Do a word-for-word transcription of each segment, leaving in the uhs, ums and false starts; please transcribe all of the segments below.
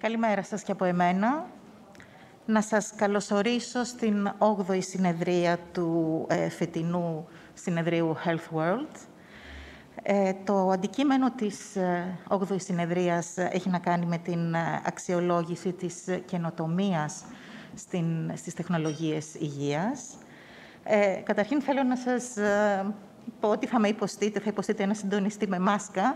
Καλημέρα σας και από εμένα. Να σας καλωσορίσω στην όγδοη συνεδρία του ε, φετινού συνεδρίου Health World. Ε, το αντικείμενο της ε, όγδοης συνεδρίας έχει να κάνει με την ε, αξιολόγηση της καινοτομίας στην, στις τεχνολογίες υγείας. Ε, καταρχήν θέλω να σας ε, πω ότι θα με υποστείτε, θα υποστείτε ένα συντονιστή με μάσκα.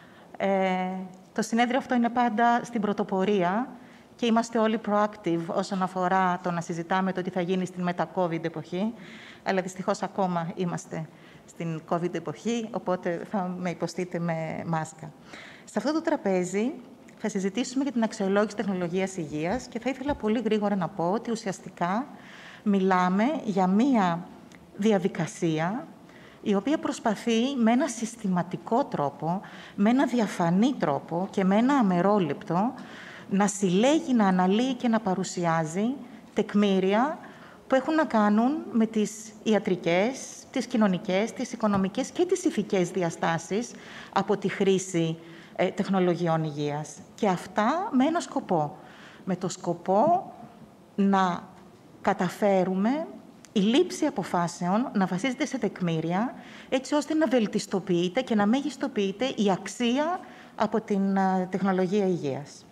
Ε, το συνέδριο αυτό είναι πάντα στην πρωτοπορία και είμαστε όλοι proactive όσον αφορά το να συζητάμε το τι θα γίνει στην μετα-COVID εποχή, αλλά δυστυχώς ακόμα είμαστε στην COVID εποχή, οπότε θα με υποστείτε με μάσκα. Σε αυτό το τραπέζι θα συζητήσουμε για την αξιολόγηση τεχνολογίας υγείας και θα ήθελα πολύ γρήγορα να πω ότι ουσιαστικά μιλάμε για μία διαδικασία η οποία προσπαθεί με ένα συστηματικό τρόπο, με ένα διαφανή τρόπο και με ένα αμερόληπτο να συλλέγει, να αναλύει και να παρουσιάζει τεκμήρια που έχουν να κάνουν με τις ιατρικές, τις κοινωνικές, τις οικονομικές και τις ηθικές διαστάσεις από τη χρήση ε, τεχνολογιών υγείας. Και αυτά με ένα σκοπό. Με το σκοπό να καταφέρουμε η λήψη αποφάσεων να βασίζεται σε τεκμήρια, έτσι ώστε να βελτιστοποιείται και να μεγιστοποιείται η αξία από την uh, τεχνολογία υγείας.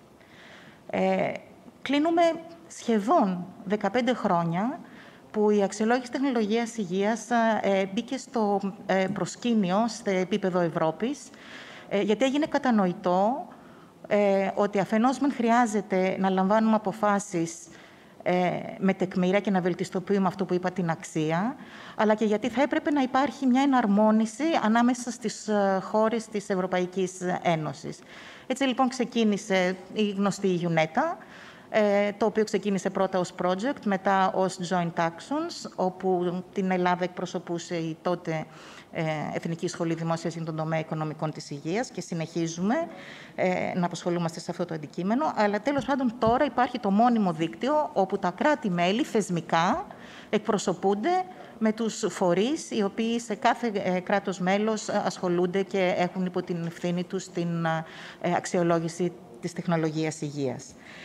Ε, κλείνουμε σχεδόν δεκαπέντε χρόνια που η αξιολόγηση τεχνολογίας υγείας ε, μπήκε στο ε, προσκήνιο σε επίπεδο Ευρώπης, ε, γιατί έγινε κατανοητό ε, ότι αφενός μεν χρειάζεται να λαμβάνουμε αποφάσεις ε, με τεκμήρια και να βελτιστοποιούμε αυτό που είπα, την αξία, αλλά και γιατί θα έπρεπε να υπάρχει μια εναρμόνιση ανάμεσα στις ε, χώρες της Ευρωπαϊκής Ένωσης. Έτσι λοιπόν ξεκίνησε η γνωστή UNETA, το οποίο ξεκίνησε πρώτα ως project, μετά ως joint actions, όπου την Ελλάδα εκπροσωπούσε η τότε Εθνική Σχολή Δημόσιας για τον τομέα οικονομικών της υγείας και συνεχίζουμε να απασχολούμαστε σε αυτό το αντικείμενο. Αλλά τέλος πάντων τώρα υπάρχει το μόνιμο δίκτυο, όπου τα κράτη-μέλη θεσμικά εκπροσωπούνται με τους φορείς, οι οποίοι σε κάθε κράτος μέλος ασχολούνται και έχουν υπό την ευθύνη τους την αξιολόγηση της τεχνολογίας υγείας.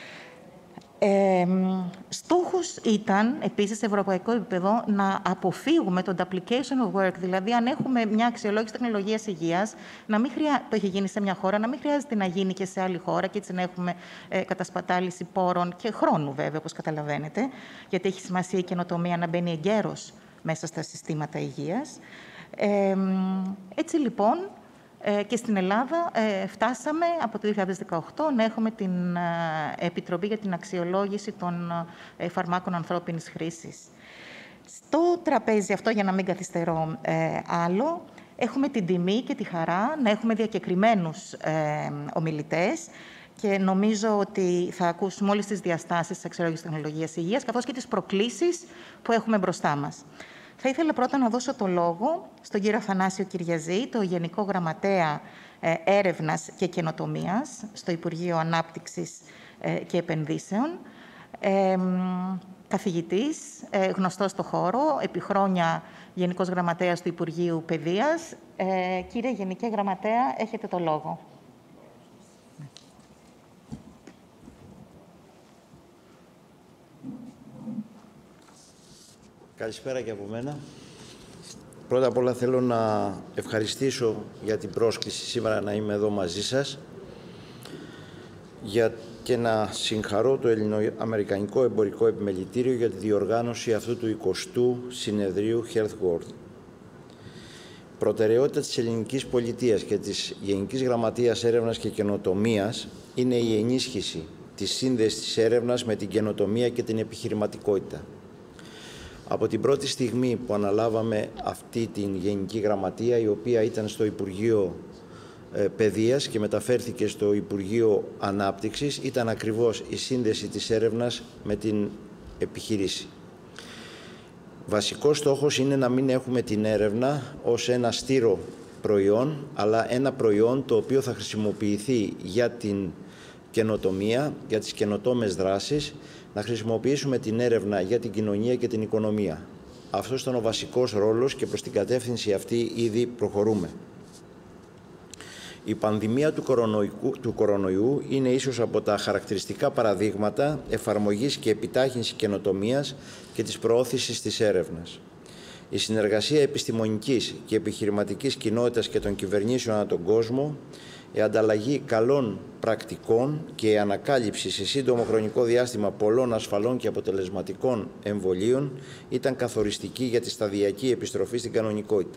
Ε, στόχος ήταν, επίσης, σε ευρωπαϊκό επίπεδο, να αποφύγουμε το duplication of work, δηλαδή αν έχουμε μια αξιολόγηση τεχνολογίας υγείας, να μην χρειά... το έχει γίνει σε μια χώρα, να μην χρειάζεται να γίνει και σε άλλη χώρα και έτσι να έχουμε ε, κατασπατάληση πόρων και χρόνου, βέβαια, όπως καταλαβαίνετε, γιατί έχει σημασία η καινοτομία να μπαίνει εγκαίρως μέσα στα συστήματα υγείας. Ε, έτσι λοιπόν, και στην Ελλάδα ε, φτάσαμε από το δύο χιλιάδες δεκαοκτώ να έχουμε την ε, Επιτροπή για την Αξιολόγηση των ε, Φαρμάκων Ανθρώπινης Χρήσης. Στο τραπέζι αυτό, για να μην καθυστερώ ε, άλλο, έχουμε την τιμή και τη χαρά να έχουμε διακεκριμένους ε, ομιλητές και νομίζω ότι θα ακούσουμε όλες τις διαστάσεις της αξιολόγησης τεχνολογίας υγείας, καθώς και τις προκλήσεις που έχουμε μπροστά μας. Θα ήθελα πρώτα να δώσω το λόγο στον κύριο Αθανάσιο Kyriazis, το Γενικό Γραμματέα ε, Έρευνας και Καινοτομίας στο Υπουργείο Ανάπτυξης ε, και Επενδύσεων, ε, καθηγητής, ε, γνωστός στο χώρο, επί χρόνια Γενικός Γραμματέας του Υπουργείου Παιδείας. Ε, κύριε Γενικέ Γραμματέα, έχετε το λόγο. Καλησπέρα και από μένα. Πρώτα απ' όλα θέλω να ευχαριστήσω για την πρόσκληση σήμερα να είμαι εδώ μαζί σας για... και να συγχαρώ το Ελληνοαμερικανικό Εμπορικό Επιμελητήριο για τη διοργάνωση αυτού του εικοστού συνεδρίου Health World. Προτεραιότητα της ελληνικής πολιτείας και της Γενικής Γραμματείας Έρευνας και Καινοτομίας είναι η ενίσχυση της σύνδεσης της έρευνας με την καινοτομία και την επιχειρηματικότητα. Από την πρώτη στιγμή που αναλάβαμε αυτή την Γενική Γραμματεία, η οποία ήταν στο Υπουργείο ε, Παιδείας και μεταφέρθηκε στο Υπουργείο Ανάπτυξης, ήταν ακριβώς η σύνδεση της έρευνας με την επιχειρήση. Βασικός στόχος είναι να μην έχουμε την έρευνα ως ένα στήρο προϊόν, αλλά ένα προϊόν το οποίο θα χρησιμοποιηθεί για την καινοτομία, για τις καινοτόμες δράσεις, να χρησιμοποιήσουμε την έρευνα για την κοινωνία και την οικονομία. Αυτός ήταν ο βασικός ρόλος και προς την κατεύθυνση αυτή ήδη προχωρούμε. Η πανδημία του κορονοϊού, του κορονοϊού είναι ίσως από τα χαρακτηριστικά παραδείγματα εφαρμογής και επιτάχυνσης καινοτομίας και της προώθησης της έρευνας. Η συνεργασία επιστημονικής και επιχειρηματικής κοινότητας και των κυβερνήσεων ανά τον κόσμο, η ανταλλαγή καλών πρακτικών και η ανακάλυψη σε σύντομο χρονικό διάστημα πολλών ασφαλών και αποτελεσματικών εμβολίων ήταν καθοριστική για τη σταδιακή επιστροφή στην κανονικότητα.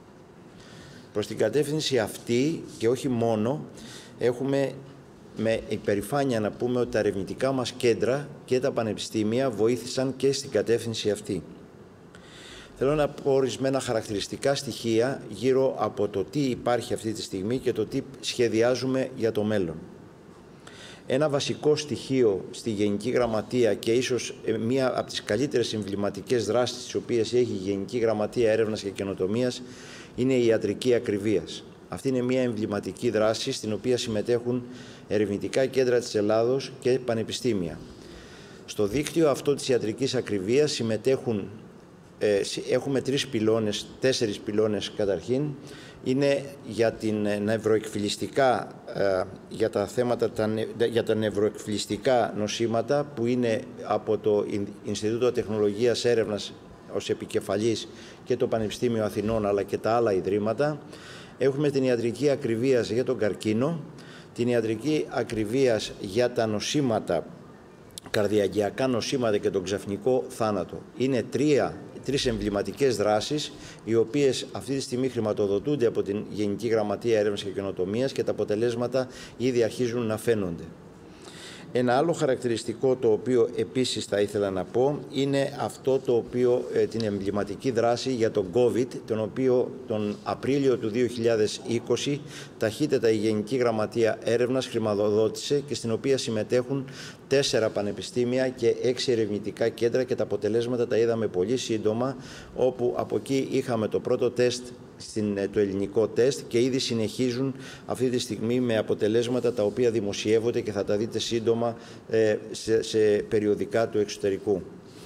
Προς την κατεύθυνση αυτή και όχι μόνο, έχουμε με υπερηφάνεια να πούμε ότι τα ερευνητικά μας κέντρα και τα πανεπιστήμια βοήθησαν και στην κατεύθυνση αυτή. Θέλω να πω ορισμένα χαρακτηριστικά στοιχεία γύρω από το τι υπάρχει αυτή τη στιγμή και το τι σχεδιάζουμε για το μέλλον. Ένα βασικό στοιχείο στη Γενική Γραμματεία και ίσως μία από τις καλύτερες εμβληματικές δράσεις τις οποίες έχει η Γενική Γραμματεία Έρευνας και Καινοτομίας είναι η ιατρική ακριβίας. Αυτή είναι μία εμβληματική δράση στην οποία συμμετέχουν ερευνητικά κέντρα της Ελλάδος και πανεπιστήμια. Στο δίκτυο αυτό της ιατρικής ακριβίας συμμετέχουν, ε, έχουμε τρεις πυλώνες, τέσσερις πυλώνες καταρχήν. Είναι για, την νευροεκφυλιστικά, ε, για τα θέματα, τα, για τα νευροεκφυλιστικά νοσήματα που είναι από το Ινστιτούτο Τεχνολογίας Έρευνας ως επικεφαλής και το Πανεπιστήμιο Αθηνών αλλά και τα άλλα ιδρύματα. Έχουμε την ιατρική ακριβίας για τον καρκίνο, την ιατρική ακριβίας για τα νοσήματα, καρδιαγγειακά νοσήματα και τον ξαφνικό θάνατο. Είναι τρία, τρεις εμβληματικές δράσεις, οι οποίες αυτή τη στιγμή χρηματοδοτούνται από την Γενική Γραμματεία Έρευνας και Καινοτομίας και τα αποτελέσματα ήδη αρχίζουν να φαίνονται. Ένα άλλο χαρακτηριστικό το οποίο επίσης θα ήθελα να πω είναι αυτό το οποίο, ε, την εμβληματική δράση για τον COVID, τον οποίο τον Απρίλιο του δύο χιλιάδες είκοσι ταχύτερα η Γενική Γραμματεία Έρευνας χρηματοδότησε και στην οποία συμμετέχουν τέσσερα πανεπιστήμια και έξι ερευνητικά κέντρα και τα αποτελέσματα τα είδαμε πολύ σύντομα, όπου από εκεί είχαμε το πρώτο τεστ, στην, το ελληνικό τεστ και ήδη συνεχίζουν αυτή τη στιγμή με αποτελέσματα τα οποία δημοσιεύονται και θα τα δείτε σύντομα ε, σε, σε περιοδικά του εξωτερικού.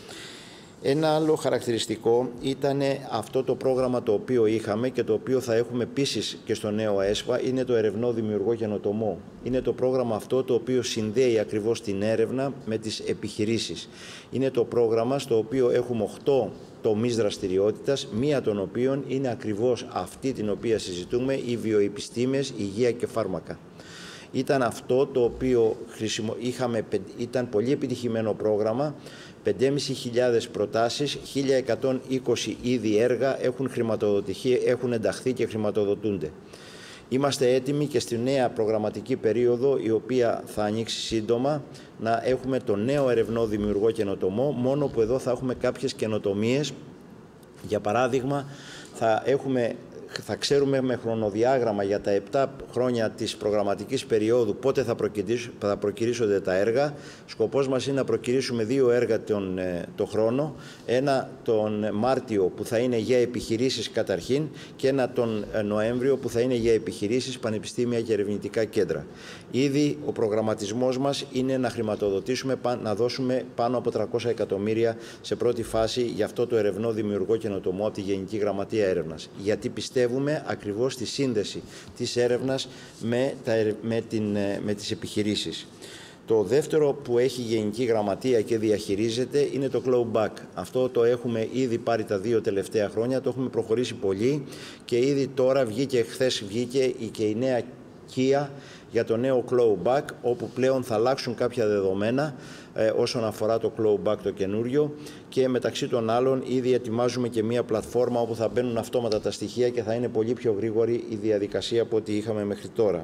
Ένα άλλο χαρακτηριστικό ήταν αυτό το πρόγραμμα το οποίο είχαμε και το οποίο θα έχουμε επίσης και στο νέο ΕΣΠΑ, είναι το ερευνό δημιουργό καινοτομό. Είναι το πρόγραμμα αυτό το οποίο συνδέει ακριβώς την έρευνα με τις επιχειρήσεις. Είναι το πρόγραμμα στο οποίο έχουμε οκτώ τομείς δραστηριότητας, μία των οποίων είναι ακριβώς αυτή την οποία συζητούμε, οι βιοεπιστήμες, υγεία και φάρμακα. Ήταν αυτό το οποίο χρησιμο... είχαμε, ήταν πολύ επιτυχημένο πρόγραμμα, πέντε χιλιάδες πεντακόσιες προτάσεις, χίλια εκατόν είκοσι είδη έργα έχουν χρηματοδοτηθεί, έχουν ενταχθεί και χρηματοδοτούνται. Είμαστε έτοιμοι και στη νέα προγραμματική περίοδο, η οποία θα ανοίξει σύντομα, να έχουμε το νέο ερευνό δημιουργό καινοτομό, μόνο που εδώ θα έχουμε κάποιες καινοτομίες. Για παράδειγμα, θα έχουμε... θα ξέρουμε με χρονοδιάγραμμα για τα επτά χρόνια της προγραμματικής περίοδου πότε θα, θα προκυρήσονται τα έργα. Σκοπός μας είναι να προκυρήσουμε δύο έργα τον, το χρόνο. Ένα τον Μάρτιο που θα είναι για επιχειρήσεις καταρχήν και ένα τον Νοέμβριο που θα είναι για επιχειρήσεις, πανεπιστήμια και ερευνητικά κέντρα. Ήδη ο προγραμματισμός μας είναι να χρηματοδοτήσουμε, να δώσουμε πάνω από τριακόσια εκατομμύρια σε πρώτη φάση για αυτό το ερευνό δημιουργό καινοτομό από τη Γενική Γραμματεία Έρευνας. Γιατί πιστεύουμε ακριβώς στη σύνδεση της έρευνας με, τα, με, την, με τις επιχειρήσεις. Το δεύτερο που έχει η Γενική Γραμματεία και διαχειρίζεται είναι το clawback. Αυτό το έχουμε ήδη πάρει τα δύο τελευταία χρόνια, το έχουμε προχωρήσει πολύ και ήδη τώρα βγήκε, χθες βγήκε και η νέα Kia για το νέο clawback, όπου πλέον θα αλλάξουν κάποια δεδομένα ε, όσον αφορά το clawback το καινούριο και μεταξύ των άλλων ήδη ετοιμάζουμε και μία πλατφόρμα όπου θα μπαίνουν αυτόματα τα στοιχεία και θα είναι πολύ πιο γρήγορη η διαδικασία από ό,τι είχαμε μέχρι τώρα.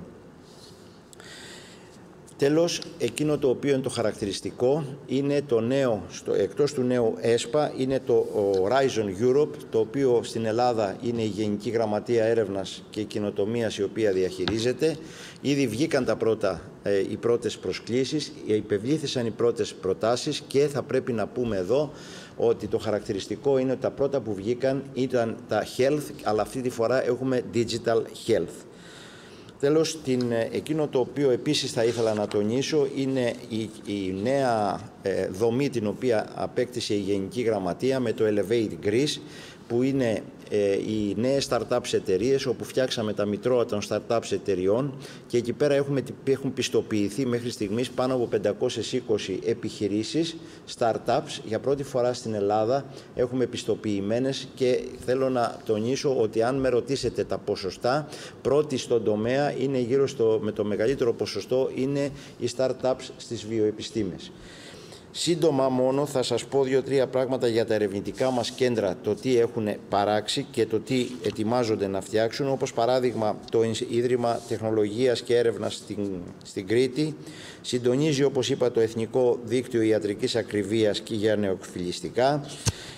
Τέλος, εκείνο το οποίο είναι το χαρακτηριστικό είναι το νέο, στο, εκτός του νέου ΕΣΠΑ, είναι το Horizon Europe, το οποίο στην Ελλάδα είναι η Γενική Γραμματεία Έρευνας και Καινοτομίας η οποία διαχειρίζεται. Ήδη βγήκαν τα πρώτα, ε, οι πρώτες προσκλήσεις, υπευλήθησαν οι πρώτες προτάσεις και θα πρέπει να πούμε εδώ ότι το χαρακτηριστικό είναι ότι τα πρώτα που βγήκαν ήταν τα health, αλλά αυτή τη φορά έχουμε digital health. Τέλος, την, εκείνο το οποίο επίσης θα ήθελα να τονίσω είναι η, η νέα ε, δομή την οποία απέκτησε η Γενική Γραμματεία με το Elevate Greece, που είναι ε, οι νέες startups εταιρείες, όπου φτιάξαμε τα μητρώα των startups εταιριών και εκεί πέρα έχουμε, έχουν πιστοποιηθεί μέχρι στιγμής πάνω από πεντακόσιες είκοσι επιχειρήσεις, startups, για πρώτη φορά στην Ελλάδα έχουμε πιστοποιημένες, και θέλω να τονίσω ότι αν με ρωτήσετε τα ποσοστά, πρώτη στον τομέα είναι γύρω στο, με το μεγαλύτερο ποσοστό είναι οι startups στις βιοεπιστήμες. Σύντομα μόνο θα σας πω δύο-τρία πράγματα για τα ερευνητικά μας κέντρα, το τι έχουν παράξει και το τι ετοιμάζονται να φτιάξουν, όπως παράδειγμα το Ίδρυμα Τεχνολογίας και Έρευνας στην, στην Κρήτη, συντονίζει, όπως είπα, το Εθνικό Δίκτυο Ιατρικής Ακριβίας και για νεοκφυλιστικά.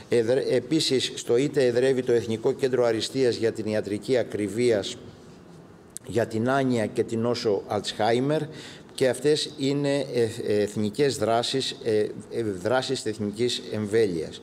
Επίσης, στο ΙΤΕ εδρεύει το Εθνικό Κέντρο Αριστείας για την Ιατρική Ακριβίας για την άνοια και την νόσο Αλτσχάιμερ, και αυτές είναι εθνικές δράσεις, δράσεις εθνικής εμβέλειας.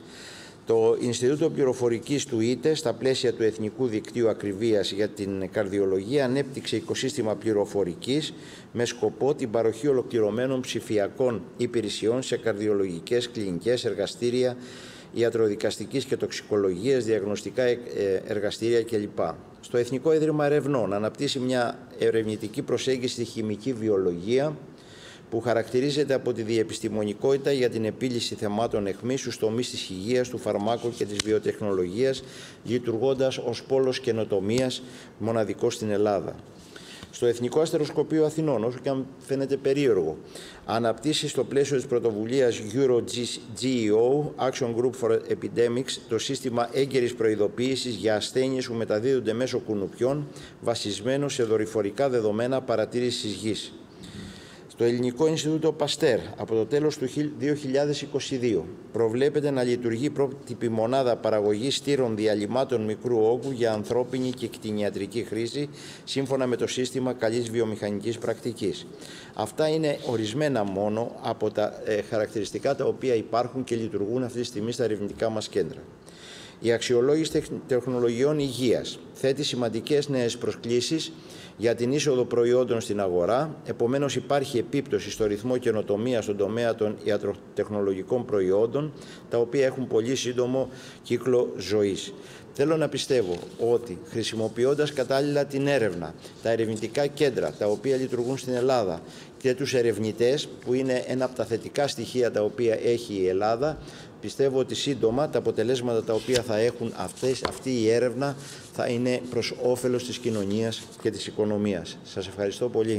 Το Ινστιτούτο Πληροφορικής του ΙΤΕ, στα πλαίσια του Εθνικού Δικτύου Ακριβίας για την Καρδιολογία, ανέπτυξε οικοσύστημα πληροφορικής με σκοπό την παροχή ολοκληρωμένων ψηφιακών υπηρεσιών σε καρδιολογικές, κλινικές, εργαστήρια, ιατροδικαστικής και τοξικολογίας, διαγνωστικά εργαστήρια κλπ. Στο Εθνικό Ίδρυμα Ερευνών αναπτύσσει μια ερευνητική προσέγγιση στη χημική βιολογία που χαρακτηρίζεται από τη διεπιστημονικότητα για την επίλυση θεμάτων αιχμής στους τομείς της υγείας, του φαρμάκου και της βιοτεχνολογίας, λειτουργώντας ως πόλος καινοτομίας μοναδικό στην Ελλάδα. Στο Εθνικό Αστεροσκοπείο Αθηνών, όσο και αν φαίνεται περίεργο, αναπτύσσει στο πλαίσιο της πρωτοβουλίας EuroGeo Action Group for Epidemics το σύστημα έγκαιρης προειδοποίησης για ασθένειες που μεταδίδονται μέσω κουνουπιών, βασισμένο σε δορυφορικά δεδομένα παρατήρησης γης. Στο Ελληνικό Ινστιτούτο Παστέρ, από το τέλος του δύο χιλιάδες είκοσι δύο, προβλέπεται να λειτουργεί πρότυπη μονάδα παραγωγής στήρων διαλυμάτων μικρού όγκου για ανθρώπινη και κτηνιατρική χρήση, σύμφωνα με το σύστημα καλής βιομηχανικής πρακτικής. Αυτά είναι ορισμένα μόνο από τα ε, χαρακτηριστικά τα οποία υπάρχουν και λειτουργούν αυτή τη στιγμή στα ερευνητικά μας κέντρα. Η αξιολόγηση τεχνολογιών υγείας θέτει σημαντικές νέες προσκλήσεις για την είσοδο προϊόντων στην αγορά, επομένως υπάρχει επίπτωση στο ρυθμό καινοτομίας στον τομέα των ιατροτεχνολογικών προϊόντων, τα οποία έχουν πολύ σύντομο κύκλο ζωής. Θέλω να πιστεύω ότι χρησιμοποιώντας κατάλληλα την έρευνα, τα ερευνητικά κέντρα τα οποία λειτουργούν στην Ελλάδα και τους ερευνητές, που είναι ένα από τα θετικά στοιχεία τα οποία έχει η Ελλάδα, πιστεύω ότι σύντομα τα αποτελέσματα τα οποία θα έχουν αυτές, αυτή η έρευνα θα είναι προς όφελος της κοινωνίας και της οικονομίας. Σας ευχαριστώ πολύ.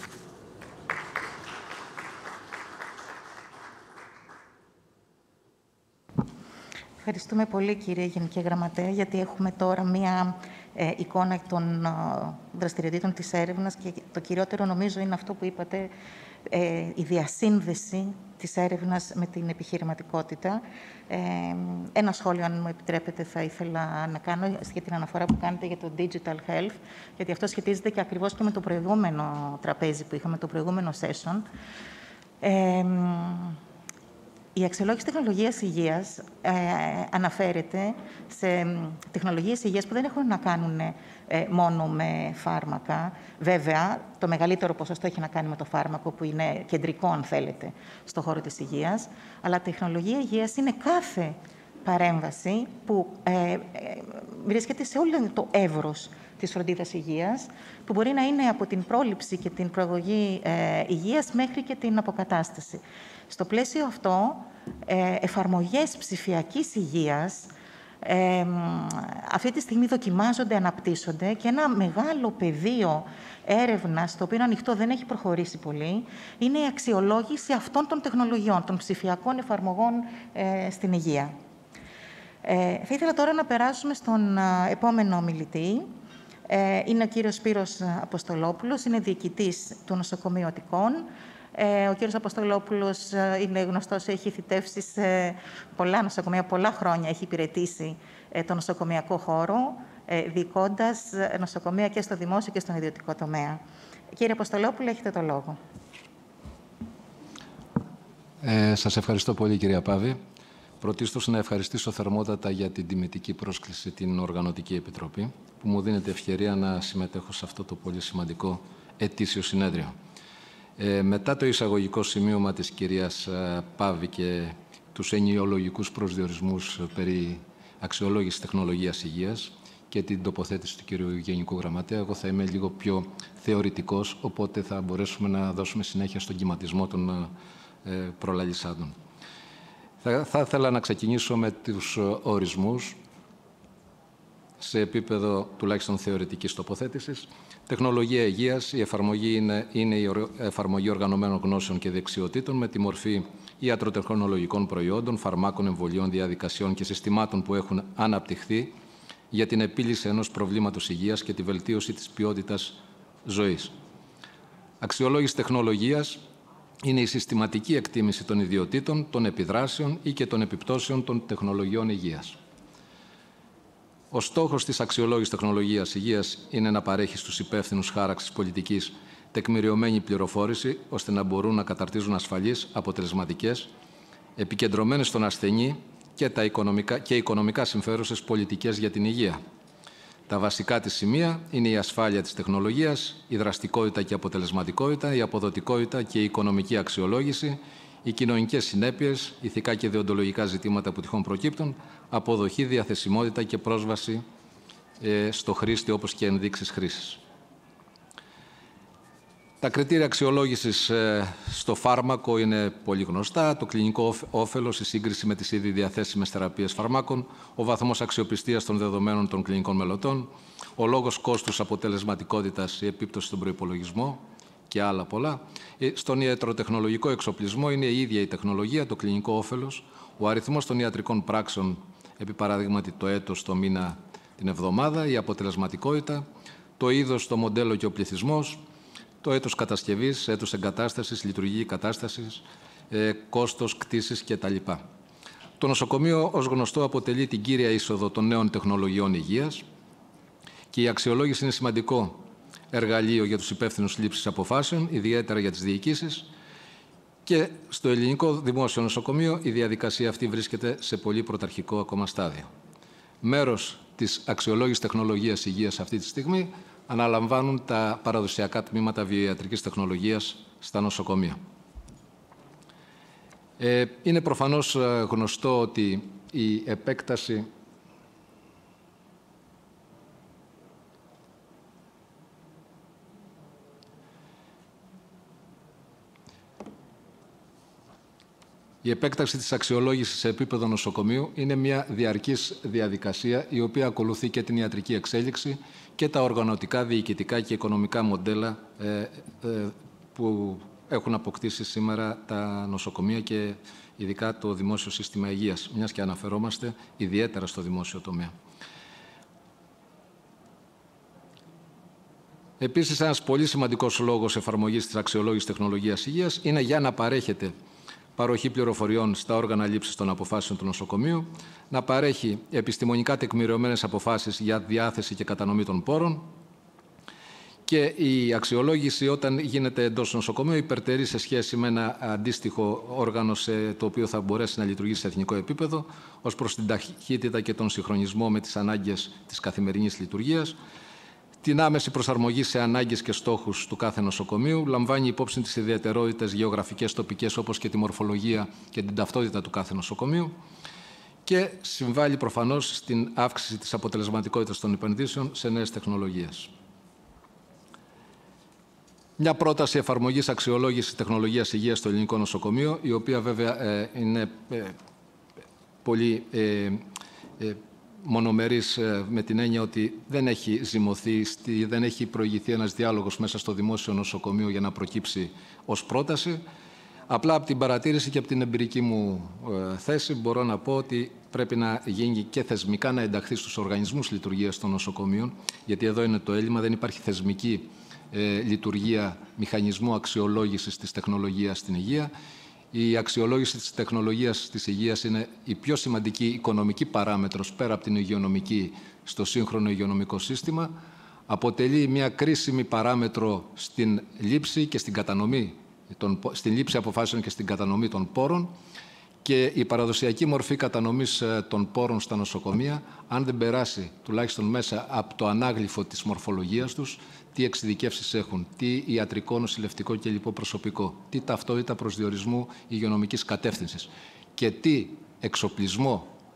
Ευχαριστούμε πολύ, κύριε Γενική Γραμματέα, γιατί έχουμε τώρα μία ε, εικόνα των ε, δραστηριοτήτων της έρευνας και το κυριότερο νομίζω είναι αυτό που είπατε, ε, η διασύνδεση της έρευνας με την επιχειρηματικότητα. Ε, ένα σχόλιο, αν μου επιτρέπετε, θα ήθελα να κάνω για την αναφορά που κάνετε για το digital health, γιατί αυτό σχετίζεται και ακριβώς και με το προηγούμενο τραπέζι που είχαμε, το προηγούμενο session. Ε, Η αξιολόγηση τεχνολογίας υγείας ε, αναφέρεται σε τεχνολογίες υγείας που δεν έχουν να κάνουν ε, μόνο με φάρμακα. Βέβαια, το μεγαλύτερο ποσοστό έχει να κάνει με το φάρμακο, που είναι κεντρικό, αν θέλετε, στον χώρο της υγείας. Αλλά τεχνολογία υγείας είναι κάθε παρέμβαση που ε, ε, βρίσκεται σε όλο το εύρος της φροντίδας υγείας, που μπορεί να είναι από την πρόληψη και την προαγωγή ε, υγείας μέχρι και την αποκατάσταση. Στο πλαίσιο αυτό, ε, εφαρμογές ψηφιακής υγείας ε, αυτή τη στιγμή δοκιμάζονται, αναπτύσσονται και ένα μεγάλο πεδίο έρευνας, το οποίο ανοιχτό δεν έχει προχωρήσει πολύ, είναι η αξιολόγηση αυτών των τεχνολογιών, των ψηφιακών εφαρμογών ε, στην υγεία. Ε, θα ήθελα τώρα να περάσουμε στον α, επόμενο ομιλητή. Ε, είναι ο κύριος Σπύρος Αποστολόπουλος, είναι διοικητής του νοσοκομείου Αττικών. Ε, ο κύριος Αποστολόπουλος ε, είναι γνωστός, έχει θητεύσει σε πολλά νοσοκομεία, πολλά χρόνια έχει υπηρετήσει ε, το νοσοκομειακό χώρο, ε, διοικώντας ε, νοσοκομεία και στο δημόσιο και στον ιδιωτικό τομέα. Κύριε Αποστολόπουλο, έχετε το λόγο. Ε, σας ευχαριστώ πολύ, κυρία Πάβη. Πρωτίστως να ευχαριστήσω θερμότατα για την τιμητική πρόσκληση την Οργανωτική Επιτροπή, που μου δίνεται ευκαιρία να συμμετέχω σε αυτό το πολύ σημαντικό ετήσιο συνέδριο. Ε, μετά το εισαγωγικό σημείωμα της κυρίας Πάβη και τους ενοιολογικούς προσδιορισμούς περί αξιολόγηση τεχνολογίας υγείας και την τοποθέτηση του κυρίου Γενικού Γραμματέα. Εγώ θα είμαι λίγο πιο θεωρητικός, οπότε θα μπορέσουμε να δώσουμε συνέχεια στον κυματισμό των ε, προλαλισσάντων. Θα, θα ήθελα να ξεκινήσω με τους ορισμούς σε επίπεδο τουλάχιστον θεωρητικής τοποθέτησης. Τεχνολογία υγείας, η εφαρμογή είναι, είναι η εφαρμογή οργανωμένων γνώσεων και δεξιοτήτων με τη μορφή ιατροτεχνολογικών προϊόντων, φαρμάκων, εμβολίων, διαδικασιών και συστημάτων που έχουν αναπτυχθεί για την επίλυση ενός προβλήματος υγείας και τη βελτίωση της ποιότητας ζωής. Αξιολόγηση τεχνολογίας είναι η συστηματική εκτίμηση των ιδιωτήτων, των επιδράσεων ή και των επιπτώσεων των τεχνολογιών υγείας. Ο στόχος της αξιολόγησης τεχνολογίας υγείας είναι να παρέχει στους υπεύθυνους χάραξης πολιτικής τεκμηριωμένη πληροφόρηση, ώστε να μπορούν να καταρτίζουν ασφαλείς, αποτελεσματικές, επικεντρωμένες στον ασθενή και, τα οικονομικά, και οικονομικά συμφέρουσες πολιτικές για την υγεία. Τα βασικά της σημεία είναι η ασφάλεια της τεχνολογίας, η δραστικότητα και αποτελεσματικότητα, η αποδοτικότητα και η οικονομική αξιολόγηση, οι κοινωνικές συνέπειες, ηθικά και δεοντολογικά ζητήματα που τυχόν προκύπτουν, αποδοχή, διαθεσιμότητα και πρόσβαση ε, στο χρήστη, όπως και ενδείξεις χρήσης. Τα κριτήρια αξιολόγησης ε, στο φάρμακο είναι πολύ γνωστά. Το κλινικό όφελος, η σύγκριση με τις ήδη διαθέσιμες θεραπείες φαρμάκων, ο βαθμός αξιοπιστίας των δεδομένων των κλινικών μελετών, ο λόγος κόστους αποτελεσματικότητας, η επίπτωση στον προϋπολογισμό και άλλα πολλά. Στον ιατροτεχνολογικό εξοπλισμό είναι η ίδια η τεχνολογία, το κλινικό όφελος, ο αριθμός των ιατρικών πράξεων, επί παραδείγματι το έτος, το μήνα, την εβδομάδα, η αποτελεσματικότητα, το είδος, το μοντέλο και ο πληθυσμός, το έτος κατασκευής, έτος εγκατάστασης, λειτουργική κατάστασης, ε, κόστος κτήσης κτλ. Το νοσοκομείο, ως γνωστό, αποτελεί την κύρια είσοδο των νέων τεχνολογιών υγείας και η αξιολόγηση είναι σημαντικό εργαλείο για τους υπεύθυνους λήψης αποφάσεων, ιδιαίτερα για τις διοικήσεις. Και στο ελληνικό δημόσιο νοσοκομείο η διαδικασία αυτή βρίσκεται σε πολύ πρωταρχικό ακόμα στάδιο. Μέρος της αξιολόγησης τεχνολογίας υγείας αυτή τη στιγμή αναλαμβάνουν τα παραδοσιακά τμήματα βιοιατρικής τεχνολογίας στα νοσοκομεία. Ε, είναι προφανώς γνωστό ότι η επέκταση Η επέκταση της αξιολόγησης σε επίπεδο νοσοκομείου είναι μια διαρκής διαδικασία η οποία ακολουθεί και την ιατρική εξέλιξη και τα οργανωτικά, διοικητικά και οικονομικά μοντέλα ε, ε, που έχουν αποκτήσει σήμερα τα νοσοκομεία και ειδικά το δημόσιο σύστημα υγείας, μιας και αναφερόμαστε ιδιαίτερα στο δημόσιο τομέα. Επίσης, ένας πολύ σημαντικός λόγος εφαρμογής της αξιολόγησης τεχνολογίας υγείας είναι για να παρέχεται παροχή πληροφοριών στα όργανα λήψης των αποφάσεων του νοσοκομείου, να παρέχει επιστημονικά τεκμηριωμένες αποφάσεις για διάθεση και κατανομή των πόρων και η αξιολόγηση όταν γίνεται εντός νοσοκομείου υπερτερεί σε σχέση με ένα αντίστοιχο όργανο σε το οποίο θα μπορέσει να λειτουργήσει σε εθνικό επίπεδο ως προς την ταχύτητα και τον συγχρονισμό με τις ανάγκες της καθημερινής λειτουργίας, την άμεση προσαρμογή σε ανάγκες και στόχους του κάθε νοσοκομείου, λαμβάνει υπόψη τις ιδιαιτερότητες γεωγραφικές, τοπικές, όπως και τη μορφολογία και την ταυτότητα του κάθε νοσοκομείου και συμβάλλει προφανώς στην αύξηση της αποτελεσματικότητας των επενδύσεων σε νέες τεχνολογίες. Μια πρόταση εφαρμογής αξιολόγησης τεχνολογίας υγείας στο ελληνικό νοσοκομείο, η οποία βέβαια ε, είναι ε, πολύ ε, ε, μονομερής με την έννοια ότι δεν έχει ζυμωθεί, δεν έχει προηγηθεί ένας διάλογος μέσα στο δημόσιο νοσοκομείο για να προκύψει ως πρόταση. Απλά από την παρατήρηση και από την εμπειρική μου θέση μπορώ να πω ότι πρέπει να γίνει και θεσμικά να ενταχθεί στους οργανισμούς λειτουργίας των νοσοκομείων, γιατί εδώ είναι το έλλειμμα, δεν υπάρχει θεσμική ε, λειτουργία μηχανισμού αξιολόγησης της τεχνολογίας στην υγεία. Η αξιολόγηση της τεχνολογίας της υγείας είναι η πιο σημαντική οικονομική παράμετρος πέρα από την υγειονομική στο σύγχρονο υγειονομικό σύστημα. Αποτελεί μια κρίσιμη παράμετρο στην λήψη και στην κατανομή, στην λήψη αποφάσεων και στην κατανομή των πόρων και η παραδοσιακή μορφή κατανομής των πόρων στα νοσοκομεία, αν δεν περάσει τουλάχιστον μέσα από το ανάγλυφο της μορφολογίας τους, τι εξειδικεύσεις έχουν, τι ιατρικό, νοσηλευτικό και λοιπό προσωπικό, τι ταυτότητα προσδιορισμού υγειονομικής κατεύθυνσης και τι εξοπλισμό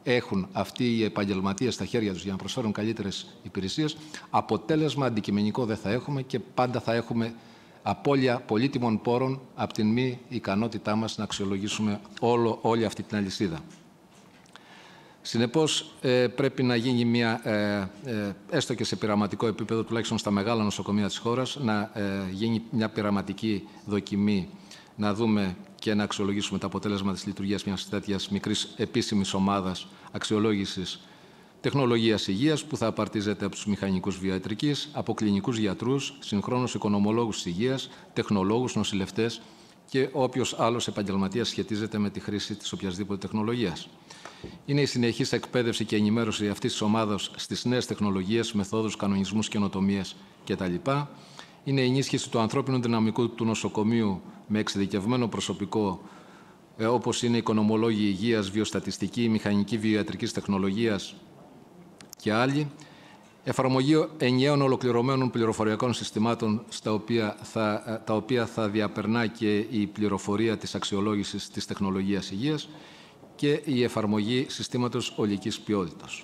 έχουν αυτοί οι επαγγελματίες στα χέρια τους για να προσφέρουν καλύτερες υπηρεσίες, αποτέλεσμα αντικειμενικό δεν θα έχουμε και πάντα θα έχουμε απώλεια πολύτιμων πόρων από την μη ικανότητά μας να αξιολογήσουμε όλο, όλη αυτή την αλυσίδα. Συνεπώς, ε, πρέπει να γίνει μια, ε, ε, έστω και σε πειραματικό επίπεδο, τουλάχιστον στα μεγάλα νοσοκομεία της χώρας, να ε, γίνει μια πειραματική δοκιμή, να δούμε και να αξιολογήσουμε το αποτέλεσμα της λειτουργίας μιας τέτοιας μικρής επίσημης ομάδας αξιολόγησης τεχνολογίας υγείας, που θα απαρτίζεται από τους μηχανικούς βιοϊατρικής, από κλινικούς γιατρούς, συγχρόνως οικονομολόγους της υγείας, τεχνολόγους, νοσηλευτές και όποιος άλλος επαγγελματίας σχετίζεται με τη χρήση της οποιασδήποτε τεχνολογίας. Είναι η συνεχής εκπαίδευση και ενημέρωση αυτής της ομάδας στις νέες τεχνολογίες, μεθόδους, κανονισμούς, καινοτομίες κτλ. Είναι η ενίσχυση του ανθρώπινου δυναμικού του νοσοκομείου με εξειδικευμένο προσωπικό, όπως είναι οικονομολόγοι υγείας, βιοστατιστική, μηχανική βιοϊατρικής τεχνολογίας και άλλοι. Εφαρμογή ενιαίων ολοκληρωμένων πληροφοριακών συστημάτων, στα οποία θα, τα οποία θα διαπερνά και η πληροφορία της αξιολόγησης της τεχνολογίας υγείας και η εφαρμογή συστήματος ολικής ποιότητας.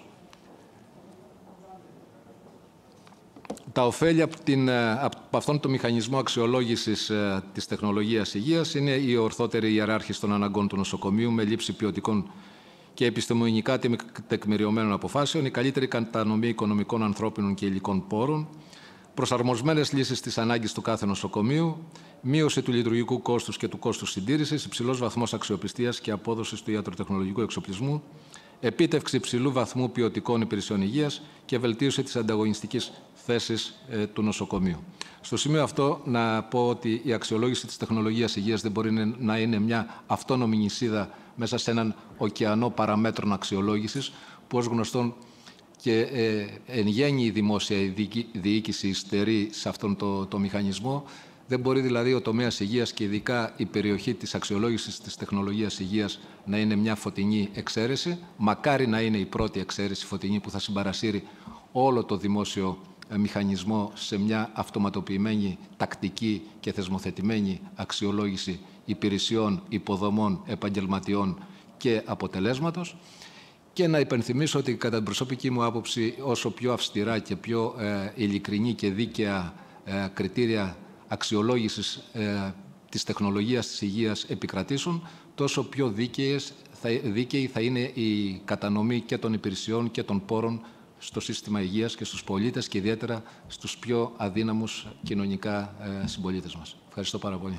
Τα ωφέλη από, την, από αυτόν τον μηχανισμό αξιολόγησης της τεχνολογίας υγείας είναι η ορθότερη ιεράρχηση των αναγκών του νοσοκομείου με λήψη ποιοτικών και επιστημονικά τεκμηριωμένων αποφάσεων, η καλύτερη κατανομή οικονομικών, ανθρώπινων και υλικών πόρων, προσαρμοσμένες λύσεις στις ανάγκες του κάθε νοσοκομείου, μείωση του λειτουργικού κόστους και του κόστους συντήρησης, υψηλός βαθμός αξιοπιστίας και απόδοσης του ιατροτεχνολογικού εξοπλισμού, επίτευξη υψηλού βαθμού ποιοτικών υπηρεσιών υγείας και βελτίωση της ανταγωνιστικής θέσης ε, του νοσοκομείου. Στο σημείο αυτό να πω ότι η αξιολόγηση της τεχνολογίας υγείας δεν μπορεί να είναι μια αυτόνομη νησίδα μέσα σε έναν ωκεανό παραμέτρων αξιολόγησης, που ως γνωστόν και ε, εν γέννη η δημόσια διοίκηση υστερεί σε αυτόν το, το μηχανισμό. Δεν μπορεί δηλαδή ο τομέας υγείας και ειδικά η περιοχή της αξιολόγησης της τεχνολογίας υγείας να είναι μια φωτεινή εξαίρεση. Μακάρι να είναι η πρώτη εξαίρεση φωτεινή που θα συμπαρασύρει όλο το δημόσιο μηχανισμό σε μια αυτοματοποιημένη, τακτική και θεσμοθετημένη αξιολόγηση υπηρεσιών, υποδομών, επαγγελματιών και αποτελέσματος. Και να υπενθυμίσω ότι κατά την προσωπική μου άποψη, όσο πιο αυστηρά και πιο ε, ειλικρινή και δίκαια ε, κριτήρια αξιολόγησης ε, της τεχνολογίας της υγείας επικρατήσουν, τόσο πιο δίκαιες, θα, δίκαιη θα είναι η κατανομή και των υπηρεσιών και των πόρων στο σύστημα υγείας και στους πολίτες και ιδιαίτερα στους πιο αδύναμους κοινωνικά ε, συμπολίτες μας. Ευχαριστώ πάρα πολύ.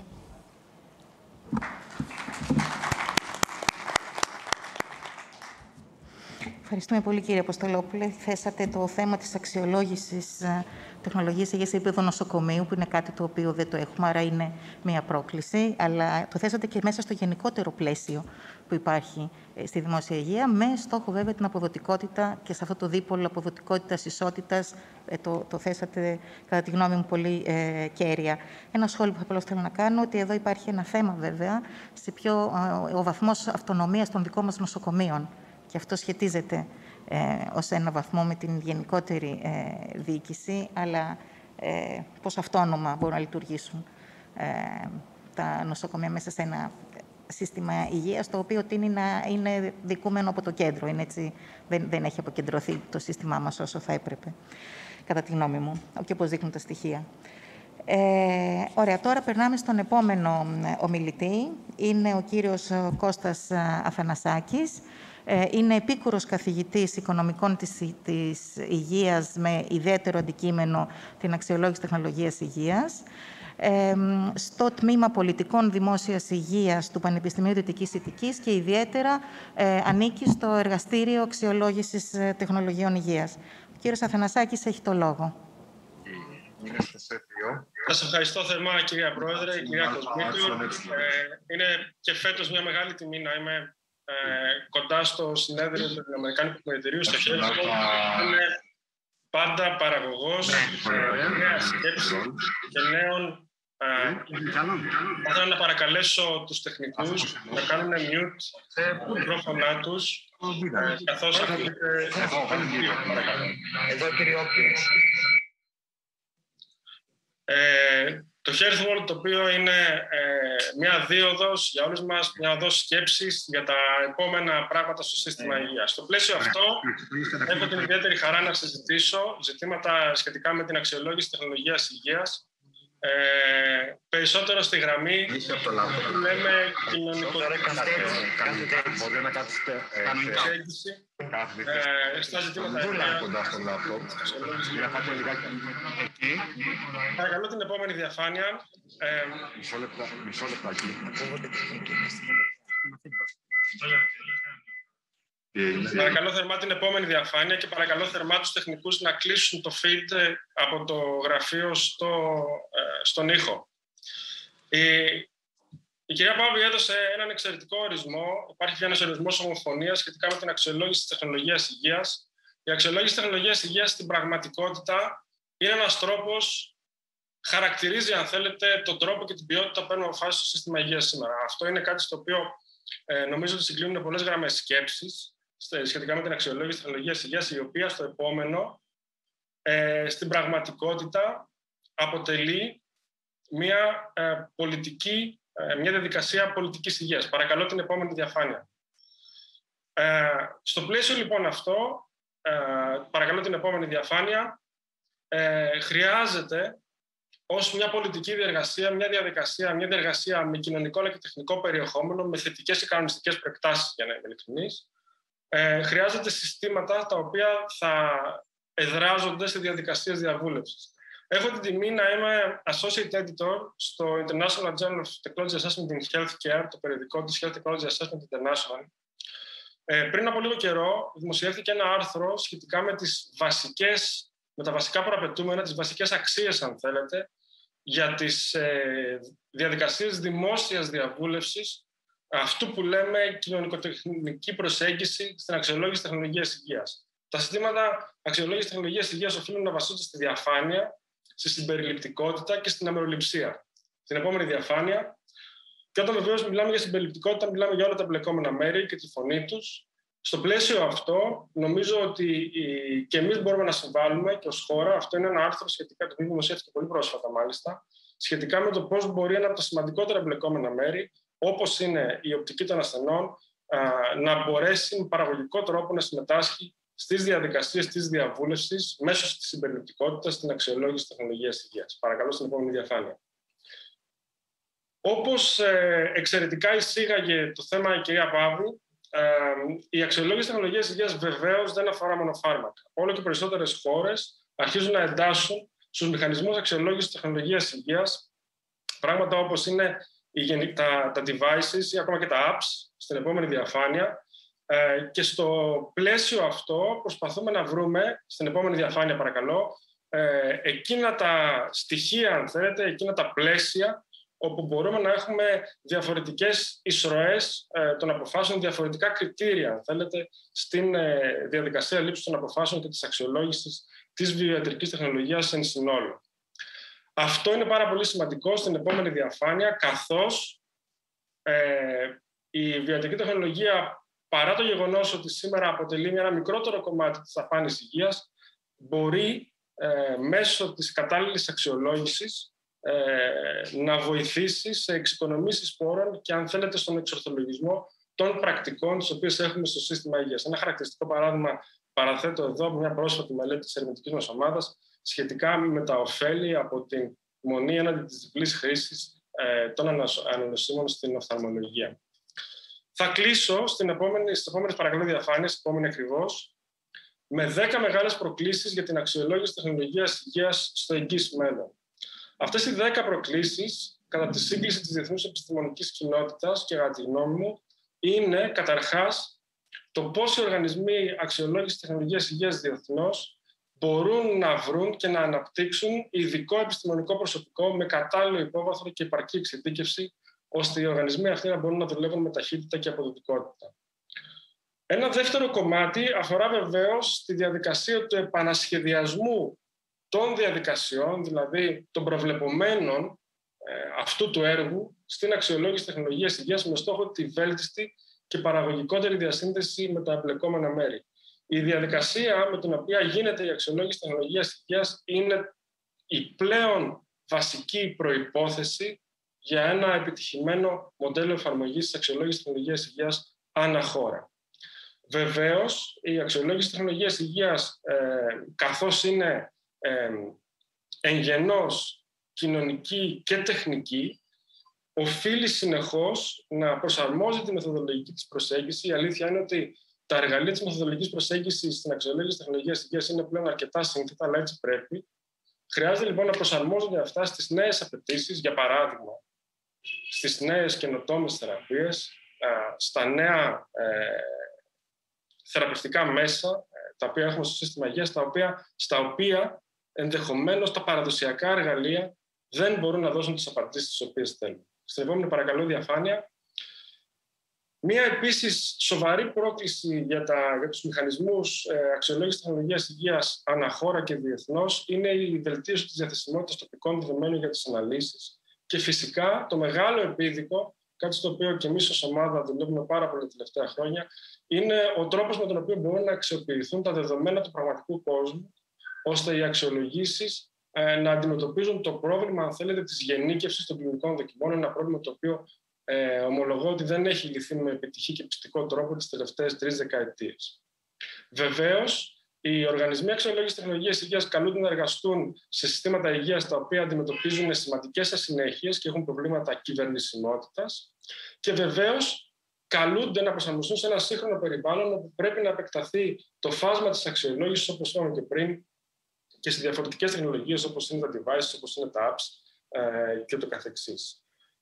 Ευχαριστούμε πολύ, κύριε Αποστολόπουλε. Θέσατε το θέμα της αξιολόγησης τεχνολογίας υγείας σε επίπεδο νοσοκομείου, που είναι κάτι το οποίο δεν το έχουμε, άρα είναι μια πρόκληση. Αλλά το θέσατε και μέσα στο γενικότερο πλαίσιο που υπάρχει στη δημόσια υγεία, με στόχο βέβαια την αποδοτικότητα, και σε αυτό το δίπολο αποδοτικότητας, ισότητας, το, το θέσατε κατά τη γνώμη μου πολύ ε, κέρια. Ένα σχόλιο που απλώς θέλω να κάνω, ότι εδώ υπάρχει ένα θέμα βέβαια, σε ποιο ε, ο βαθμός αυτονομίας των δικών μας νοσοκομείων. Και αυτό σχετίζεται ε, ως ένα βαθμό με την γενικότερη ε, διοίκηση, αλλά ε, πώς αυτόνομα μπορούν να λειτουργήσουν ε, τα νοσοκομεία μέσα σε ένα σύστημα υγείας, το οποίο τείνει να είναι δικούμενο από το κέντρο. Είναι έτσι, δεν, δεν έχει αποκεντρωθεί το σύστημά μας όσο θα έπρεπε, κατά τη γνώμη μου, και όπως δείχνουν τα στοιχεία. Ε, ωραία, τώρα περνάμε στον επόμενο ομιλητή. Είναι ο κύριος Κώστας Αθανασάκης. Είναι επίκουρος καθηγητής οικονομικών της, της υγείας, με ιδιαίτερο αντικείμενο την αξιολόγηση τεχνολογίας υγείας. Ε, στο τμήμα πολιτικών δημόσιας υγείας του Πανεπιστημίου Δυτικής Ιττικής και ιδιαίτερα ε, ανήκει στο εργαστήριο αξιολόγησης τεχνολογιών υγείας. Ο κύριος Αθανασάκης έχει το λόγο. Σας ευχαριστώ θερμά, κυρία Πρόεδρε, κυρία Κοσμήτου. Ε, είναι και φέτος μια μεγάλη τιμή να είμαι ε, κοντά στο συνέδριο του Αμερικάνικου Πολιτηρίου στο Χέλσινκι. Είναι πάντα παραγωγός νέας σκέψης και νέων. Θα ήθελα να παρακαλέσω τους τεχνικούς να κάνουν mute τα μικρόφωνά τους, καθώς ακούγεται. Εδώ, κύριε Όπτιος. Ε, Το Health World, το οποίο είναι ε, μια δίωδος για όλους μας, μια οδός σκέψης για τα επόμενα πράγματα στο σύστημα υγείας. Στο πλαίσιο αυτό, έχω την ιδιαίτερη χαρά να συζητήσω ζητήματα σχετικά με την αξιολόγηση τεχνολογίας υγείας, ε, περισσότερο στη γραμμή που λέμε κοινωνικο-τεχνολογική στα ζητήματα υγείας. Παρακαλώ την επόμενη διαφάνεια. Μισό λεπτά, μισό λεπτάκι. Παρακαλώ θερμά την επόμενη διαφάνεια και παρακαλώ θερμά τους τεχνικούς να κλείσουν το feed από το γραφείο στο, στον ήχο. Η, η κυρία Παύλη έδωσε έναν εξαιρετικό ορισμό. Υπάρχει ένας ορισμός ομοφωνίας σχετικά με την αξιολόγηση της τεχνολογίας υγείας. Η αξιολόγηση της τεχνολογίας υγείας στην πραγματικότητα είναι ένας τρόπος, χαρακτηρίζει, αν θέλετε, τον τρόπο και την ποιότητα που παίρνουμε αποφάσεις στο σύστημα υγείας σήμερα. Αυτό είναι κάτι στο οποίο ε, νομίζω ότι συγκλίνουν πολλές γραμμές σκέψης σχετικά με την αξιολόγηση της τεχνολογίας υγείας, η οποία στο επόμενο, ε, στην πραγματικότητα, αποτελεί μια ε, πολιτική, ε, μια διαδικασία πολιτικής υγείας. Παρακαλώ την επόμενη διαφάνεια. Ε, στο πλαίσιο λοιπόν αυτό, ε, παρακαλώ την επόμενη διαφάνεια, ε, χρειάζεται ως μια πολιτική διεργασία, μια διαδικασία, μια διεργασία με κοινωνικό αλλά και τεχνικό περιεχόμενο, με θετικές και κανονιστικές προεκτάσεις, για να είμαι ειλικρινής, ε, χρειάζεται συστήματα τα οποία θα εδράζονται σε διαδικασίες διαβούλευσης. Έχω την τιμή να είμαι Associate Editor στο International Journal of Technology Assessment in Healthcare, το περιοδικό της Health Technology Assessment International. Ε, πριν από λίγο καιρό δημοσιεύθηκε ένα άρθρο σχετικά με, τις βασικές, με τα βασικά προαπαιτούμενα, τις βασικές αξίες, αν θέλετε, για τις ε, διαδικασίες δημόσιας διαβούλευσης, αυτού που λέμε κοινωνικοτεχνική προσέγγιση στην αξιολόγηση τεχνολογίας υγείας. Τα συστήματα αξιολόγησης τεχνολογίας υγείας οφείλουν να βασίζονται στη διαφάνεια, στη συμπεριληπτικότητα και στην αμεροληψία. Στην επόμενη διαφάνεια. Και όταν βεβαίως μιλάμε για συμπεριληπτικότητα, μιλάμε για όλα τα εμπλεκόμενα μέρη και τη φωνή τους. Στο πλαίσιο αυτό, νομίζω ότι και εμείς μπορούμε να συμβάλλουμε και ως χώρα. Αυτό είναι ένα άρθρο σχετικά, το οποίο δημοσιεύτηκε πολύ πρόσφατα μάλιστα, σχετικά με το πώς μπορεί ένα από τα σημαντικότερα εμπλεκόμενα μέρη, όπως είναι η οπτική των ασθενών, να μπορέσει με παραγωγικό τρόπο να συμμετάσχει στις διαδικασίες της διαβούλευσης μέσω της συμπεριληπτικότητας στην αξιολόγηση τεχνολογίας υγείας. Παρακαλώ στην επόμενη διαφάνεια. Όπως εξαιρετικά εισήγαγε το θέμα η κυρία Παύλου, η αξιολόγηση τεχνολογίας υγείας βεβαίως δεν αφορά μόνο φάρμακα. Όλο και περισσότερες χώρες αρχίζουν να εντάσσουν στους μηχανισμούς αξιολόγησης τεχνολογίας υγείας πράγματα όπως είναι τα, τα devices ή ακόμα και τα apps, στην επόμενη διαφάνεια. Ε, και στο πλαίσιο αυτό προσπαθούμε να βρούμε, στην επόμενη διαφάνεια παρακαλώ, ε, εκείνα τα στοιχεία, αν θέλετε, εκείνα τα πλαίσια όπου μπορούμε να έχουμε διαφορετικές εισρωές ε, των αποφάσεων, διαφορετικά κριτήρια, αν θέλετε, στην ε, διαδικασία λήψης των αποφάσεων και της αξιολόγησης της βιοιατρικής τεχνολογίας εν συνόλου. Αυτό είναι πάρα πολύ σημαντικό στην επόμενη διαφάνεια, καθώς ε, η βιοιατρική τεχνολογία, παρά το γεγονός ότι σήμερα αποτελεί ένα μικρότερο κομμάτι της δαπάνης υγείας, μπορεί ε, μέσω της κατάλληλης αξιολόγησης ε, να βοηθήσει σε εξοικονομήσεις πόρων και, αν θέλετε, στον εξορθολογισμό των πρακτικών τις οποίες έχουμε στο σύστημα υγείας. Ένα χαρακτηριστικό παράδειγμα παραθέτω εδώ από μια πρόσφατη μελέτη της ερευνητικής μας ομάδας σχετικά με τα ωφέλη από την μονή έναντι της διπλής χρήσης ε, των ανανοσίμων στην οφθαλμολογία. Θα κλείσω στην επόμενη, στις επόμενες παρακαλώ διαφάνειες, επόμενη ακριβώς, με δέκα μεγάλες προκλήσεις για την αξιολόγηση τεχνολογίας υγείας στο εγγύς μέλλον. Αυτές οι δέκα προκλήσεις, κατά τη σύγκληση της διεθνούς επιστημονικής κοινότητας και κατά τη γνώμη μου, είναι καταρχάς το πώς οι οργανισμοί αξιολόγησης τεχνολογίας υγείας διεθνώς μπορούν να βρουν και να αναπτύξουν ειδικό επιστημονικό προσωπικό με κατάλληλο υπόβαθρο και επαρκή εξειδίκευση, ώστε οι οργανισμοί αυτοί να μπορούν να δουλεύουν με ταχύτητα και αποδοτικότητα. Ένα δεύτερο κομμάτι αφορά βεβαίως τη διαδικασία του επανασχεδιασμού των διαδικασιών, δηλαδή των προβλεπομένων ε, αυτού του έργου στην αξιολόγηση τεχνολογίας υγείας με στόχο τη βέλτιστη και παραγωγικότερη διασύνδεση με τα εμπλεκόμενα μέρη. Η διαδικασία με την οποία γίνεται η αξιολόγηση τεχνολογίας υγείας είναι η πλέον βασική προϋπόθεση για ένα επιτυχημένο μοντέλο εφαρμογής της αξιολόγησης τεχνολογίας υγείας ανά χώρα. Βεβαίως, η αξιολόγηση τεχνολογίας υγείας, ε, καθώς είναι ε, εγγενώς κοινωνική και τεχνική, οφείλει συνεχώς να προσαρμόζει τη μεθοδολογική της προσέγγιση. Η αλήθεια είναι ότι τα εργαλεία της μεθοδολογικής προσέγγισης στην αξιολόγηση τεχνολογίας υγείας είναι πλέον αρκετά σύνθετα, αλλά έτσι πρέπει. Χρειάζεται λοιπόν να προσαρμόζονται αυτά στις νέες απαιτήσεις, για παράδειγμα, στις νέες καινοτόμες θεραπείες, στα νέα ε, θεραπευτικά μέσα, ε, τα οποία έχουμε στο σύστημα υγείας, τα οποία, στα οποία ενδεχομένως τα παραδοσιακά εργαλεία δεν μπορούν να δώσουν τις απαντήσεις τις οποίες θέλουν. Στην επόμενη, παρακαλώ, διαφάνεια. Μία επίσης σοβαρή πρόκληση για, τα, για τους μηχανισμούς ε, αξιολόγησης τεχνολογίας υγείας αναχώρα και διεθνώς είναι η βελτίωση της διαθεσιμότητας τοπικών δεδομένων για τις αναλύσεις και φυσικά το μεγάλο επίδικο, κάτι στο οποίο και εμείς ως ομάδα δουλεύουμε πάρα πολύ τα τελευταία χρόνια, είναι ο τρόπος με τον οποίο μπορούν να αξιοποιηθούν τα δεδομένα του πραγματικού κόσμου, ώστε οι αξιολογήσεις ε, να αντιμετωπίζουν το πρόβλημα, αν θέλετε, της γενίκευσης των κλινικών δοκιμών, ένα πρόβλημα το οποίο Ε, ομολογώ ότι δεν έχει λυθεί με επιτυχή και πιστικό τρόπο τις τελευταίες τρεις δεκαετίες. Βεβαίως, οι οργανισμοί αξιολόγησης τεχνολογίας υγείας καλούνται να εργαστούν σε συστήματα υγείας τα οποία αντιμετωπίζουν σημαντικές ασυνέχειες και έχουν προβλήματα κυβερνησιμότητας. Και βεβαίως, καλούνται να προσαρμοστούν σε ένα σύγχρονο περιβάλλον όπου πρέπει να επεκταθεί το φάσμα της αξιολόγησης, όπως είπαμε και πριν, και σε διαφορετικές τεχνολογίες όπως είναι τα devices, όπως είναι τα apps ε, και το καθεξής.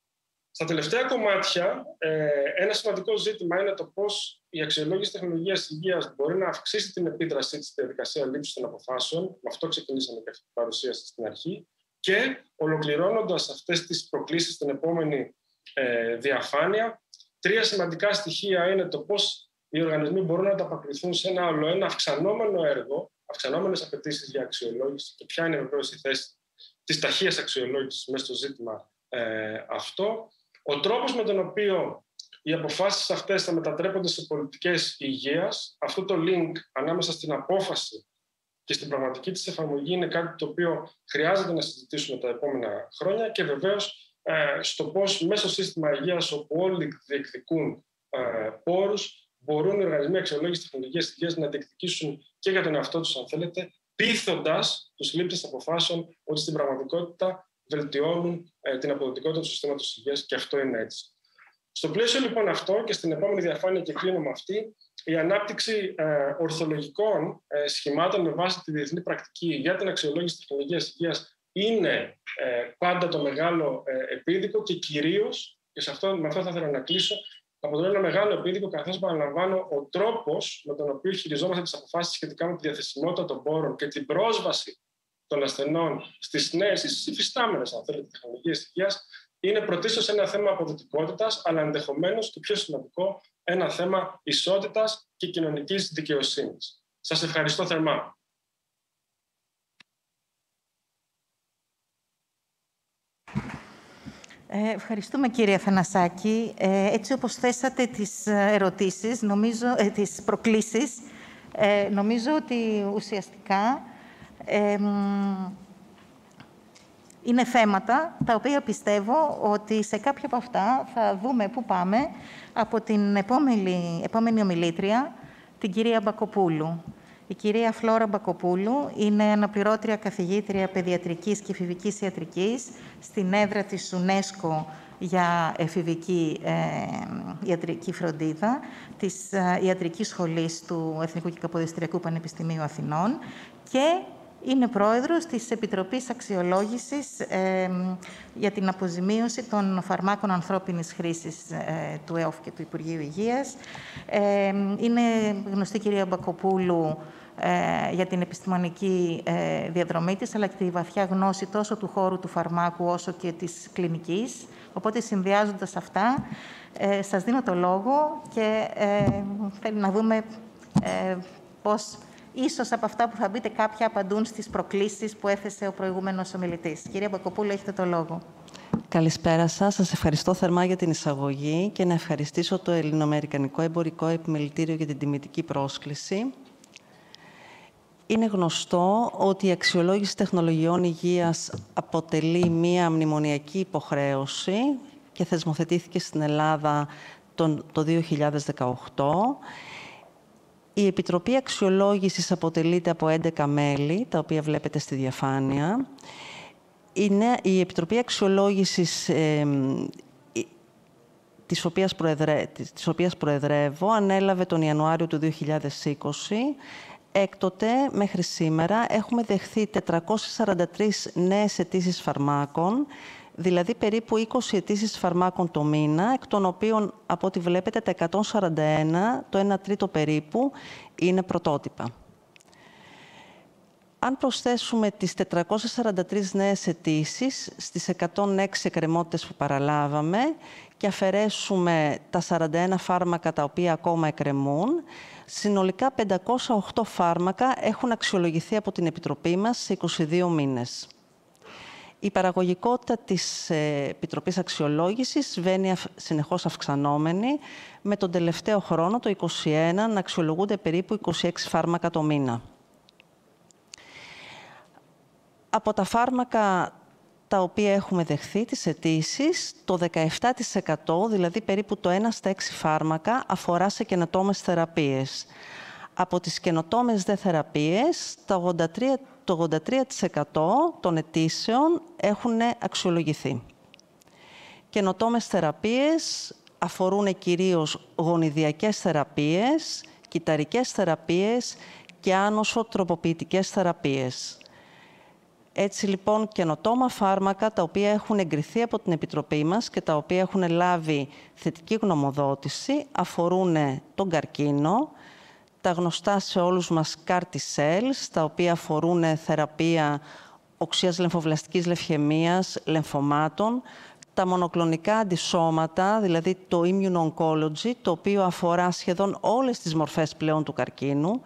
Στα τελευταία κομμάτια, ένα σημαντικό ζήτημα είναι το πώς η αξιολόγηση τεχνολογίας υγείας μπορεί να αυξήσει την επίδρασή της στη διαδικασία λήψης των αποφάσεων. Με αυτό ξεκινήσαμε και αυτή την παρουσίαση στην αρχή. Και ολοκληρώνοντας αυτές τις προκλήσεις στην επόμενη ε, διαφάνεια, τρία σημαντικά στοιχεία είναι το πώς οι οργανισμοί μπορούν να ανταποκριθούν σε ένα ολοένα αυξανόμενο έργο, αυξανόμενες απαιτήσεις για αξιολόγηση και ποια είναι βεβαίως η θέση της ταχείας αξιολόγησης μέσα στο ζήτημα ε, αυτό. Ο τρόπος με τον οποίο οι αποφάσεις αυτές θα μετατρέπονται σε πολιτικές υγείας, αυτό το link ανάμεσα στην απόφαση και στην πραγματική της εφαρμογή είναι κάτι το οποίο χρειάζεται να συζητήσουμε τα επόμενα χρόνια και βεβαίως ε, στο πώς μέσω σύστημα υγείας, όπου όλοι διεκδικούν ε, πόρους, μπορούν οι οργανισμοί αξιολόγησης τεχνολογίας υγείας να διεκδικήσουν και για τον εαυτό τους, αν θέλετε, πείθοντας τους λήπτες αποφάσεων ότι στην πραγματικότητα βελτιώνουν ε, την αποδοτικότητα του συστήματος υγείας και αυτό είναι έτσι. Στο πλαίσιο λοιπόν αυτό και στην επόμενη διαφάνεια και κλείνω με αυτή, η ανάπτυξη ε, ορθολογικών ε, σχημάτων με βάση τη διεθνή πρακτική για την αξιολόγηση τεχνολογίας υγείας είναι ε, πάντα το μεγάλο ε, επίδικο και κυρίως, και σε αυτό, με αυτό θα ήθελα να κλείσω, αποτελεί ένα μεγάλο επίδικο, καθώς παραλαμβάνω ο τρόπος με τον οποίο χειριζόμαστε τις αποφάσεις σχετικά με τη διαθεσιμότητα των πόρων και την πρόσβαση των ασθενών στις νέες, στις υφιστάμενες, αν θέλετε, τεχνολογίες υγείας, είναι πρωτίστως ένα θέμα αποδοτικότητας, αλλά ενδεχομένως και πιο σημαντικό, ένα θέμα ισότητας και κοινωνικής δικαιοσύνης. Σας ευχαριστώ θερμά. Ε, ευχαριστούμε, κύριε Αθανασάκη. Ε, έτσι όπως θέσατε τις ερωτήσεις, νομίζω, ε, τις προκλήσεις, ε, νομίζω ότι ουσιαστικά ε, είναι θέματα τα οποία πιστεύω ότι σε κάποια από αυτά θα δούμε πού πάμε από την επόμενη, επόμενη ομιλήτρια, την κυρία Μπακοπούλου. Η κυρία Φλόρα Μπακοπούλου είναι αναπληρώτρια καθηγήτρια παιδιατρικής και εφηβικής ιατρικής στην έδρα της UNESCO για εφηβική ε, ιατρική φροντίδα της ε, Ιατρικής Σχολής του Εθνικού και Καποδιστριακού Πανεπιστημίου Αθηνών και είναι πρόεδρος της Επιτροπής Αξιολόγησης ε, για την αποζημίωση των φαρμάκων ανθρώπινης χρήσης ε, του ΕΟΦ και του Υπουργείου Υγείας. Ε, είναι γνωστή κυρία Μπακοπούλου ε, για την επιστημονική ε, διαδρομή της, αλλά και τη βαθιά γνώση τόσο του χώρου του φαρμάκου όσο και της κλινικής. Οπότε, συνδυάζοντας αυτά, ε, σας δίνω το λόγο και ε, θέλω να δούμε ε, πώς ίσως από αυτά που θα μπείτε κάποια απαντούν στις προκλήσεις που έθεσε ο προηγούμενος ομιλητής. Κυρία Μπακοπούλου, έχετε το λόγο. Καλησπέρα σας. Σας ευχαριστώ θερμά για την εισαγωγή και να ευχαριστήσω το Ελληνοαμερικανικό Εμπορικό Επιμελητήριο για την τιμητική πρόσκληση. Είναι γνωστό ότι η αξιολόγηση τεχνολογιών υγείας αποτελεί μία μνημονιακή υποχρέωση και θεσμοθετήθηκε στην Ελλάδα το δύο χιλιάδες δεκαοκτώ. Η Επιτροπή Αξιολόγησης αποτελείται από έντεκα μέλη, τα οποία βλέπετε στη διαφάνεια. Η Επιτροπή Αξιολόγησης, ε, της, οποίας προεδρε... της οποίας προεδρεύω, ανέλαβε τον Ιανουάριο του δύο χιλιάδες είκοσι. Έκτοτε, μέχρι σήμερα, έχουμε δεχθεί τετρακόσιες σαράντα τρεις νέες αιτήσεις φαρμάκων, δηλαδή περίπου είκοσι αιτήσεις φαρμάκων το μήνα, εκ των οποίων, από ό,τι βλέπετε, τα εκατόν σαράντα ένα, το ένα τρίτο περίπου, είναι πρωτότυπα. Αν προσθέσουμε τις τετρακόσιες σαράντα τρεις νέες αιτήσεις στις εκατόν έξι εκκρεμότητες που παραλάβαμε και αφαιρέσουμε τα σαράντα ένα φάρμακα τα οποία ακόμα εκκρεμούν, συνολικά πεντακόσια οκτώ φάρμακα έχουν αξιολογηθεί από την Επιτροπή μας σε είκοσι δύο μήνες. Η παραγωγικότητα της Επιτροπής Αξιολόγησης βαίνει συνεχώς αυξανόμενη, με τον τελευταίο χρόνο, το είκοσι ένα, να αξιολογούνται περίπου είκοσι έξι φάρμακα το μήνα. Από τα φάρμακα τα οποία έχουμε δεχθεί, τις αιτήσεις, το δεκαεπτά τοις εκατό, δηλαδή περίπου το ένα στα έξι φάρμακα, αφορά σε καινοτόμες θεραπείες. Από τις καινοτόμες δε θεραπείες, το ογδόντα τρία τοις εκατό των αιτήσεων έχουν αξιολογηθεί. Καινοτόμες θεραπείες αφορούν κυρίως γονιδιακές θεραπείες, κυταρικές θεραπείες και άνοσο τροποποιητικές θεραπείες. Έτσι λοιπόν, καινοτόμα φάρμακα τα οποία έχουν εγκριθεί από την Επιτροπή μας και τα οποία έχουν λάβει θετική γνωμοδότηση αφορούν τον καρκίνο, τα γνωστά σε όλους μας κάρ τι cells, τα οποία αφορούν θεραπεία οξείας λεμφοβλαστικής λευχαιμίας, λεμφωμάτων, τα μονοκλονικά αντισώματα, δηλαδή το immuno-oncology, το οποίο αφορά σχεδόν όλες τις μορφές πλέον του καρκίνου,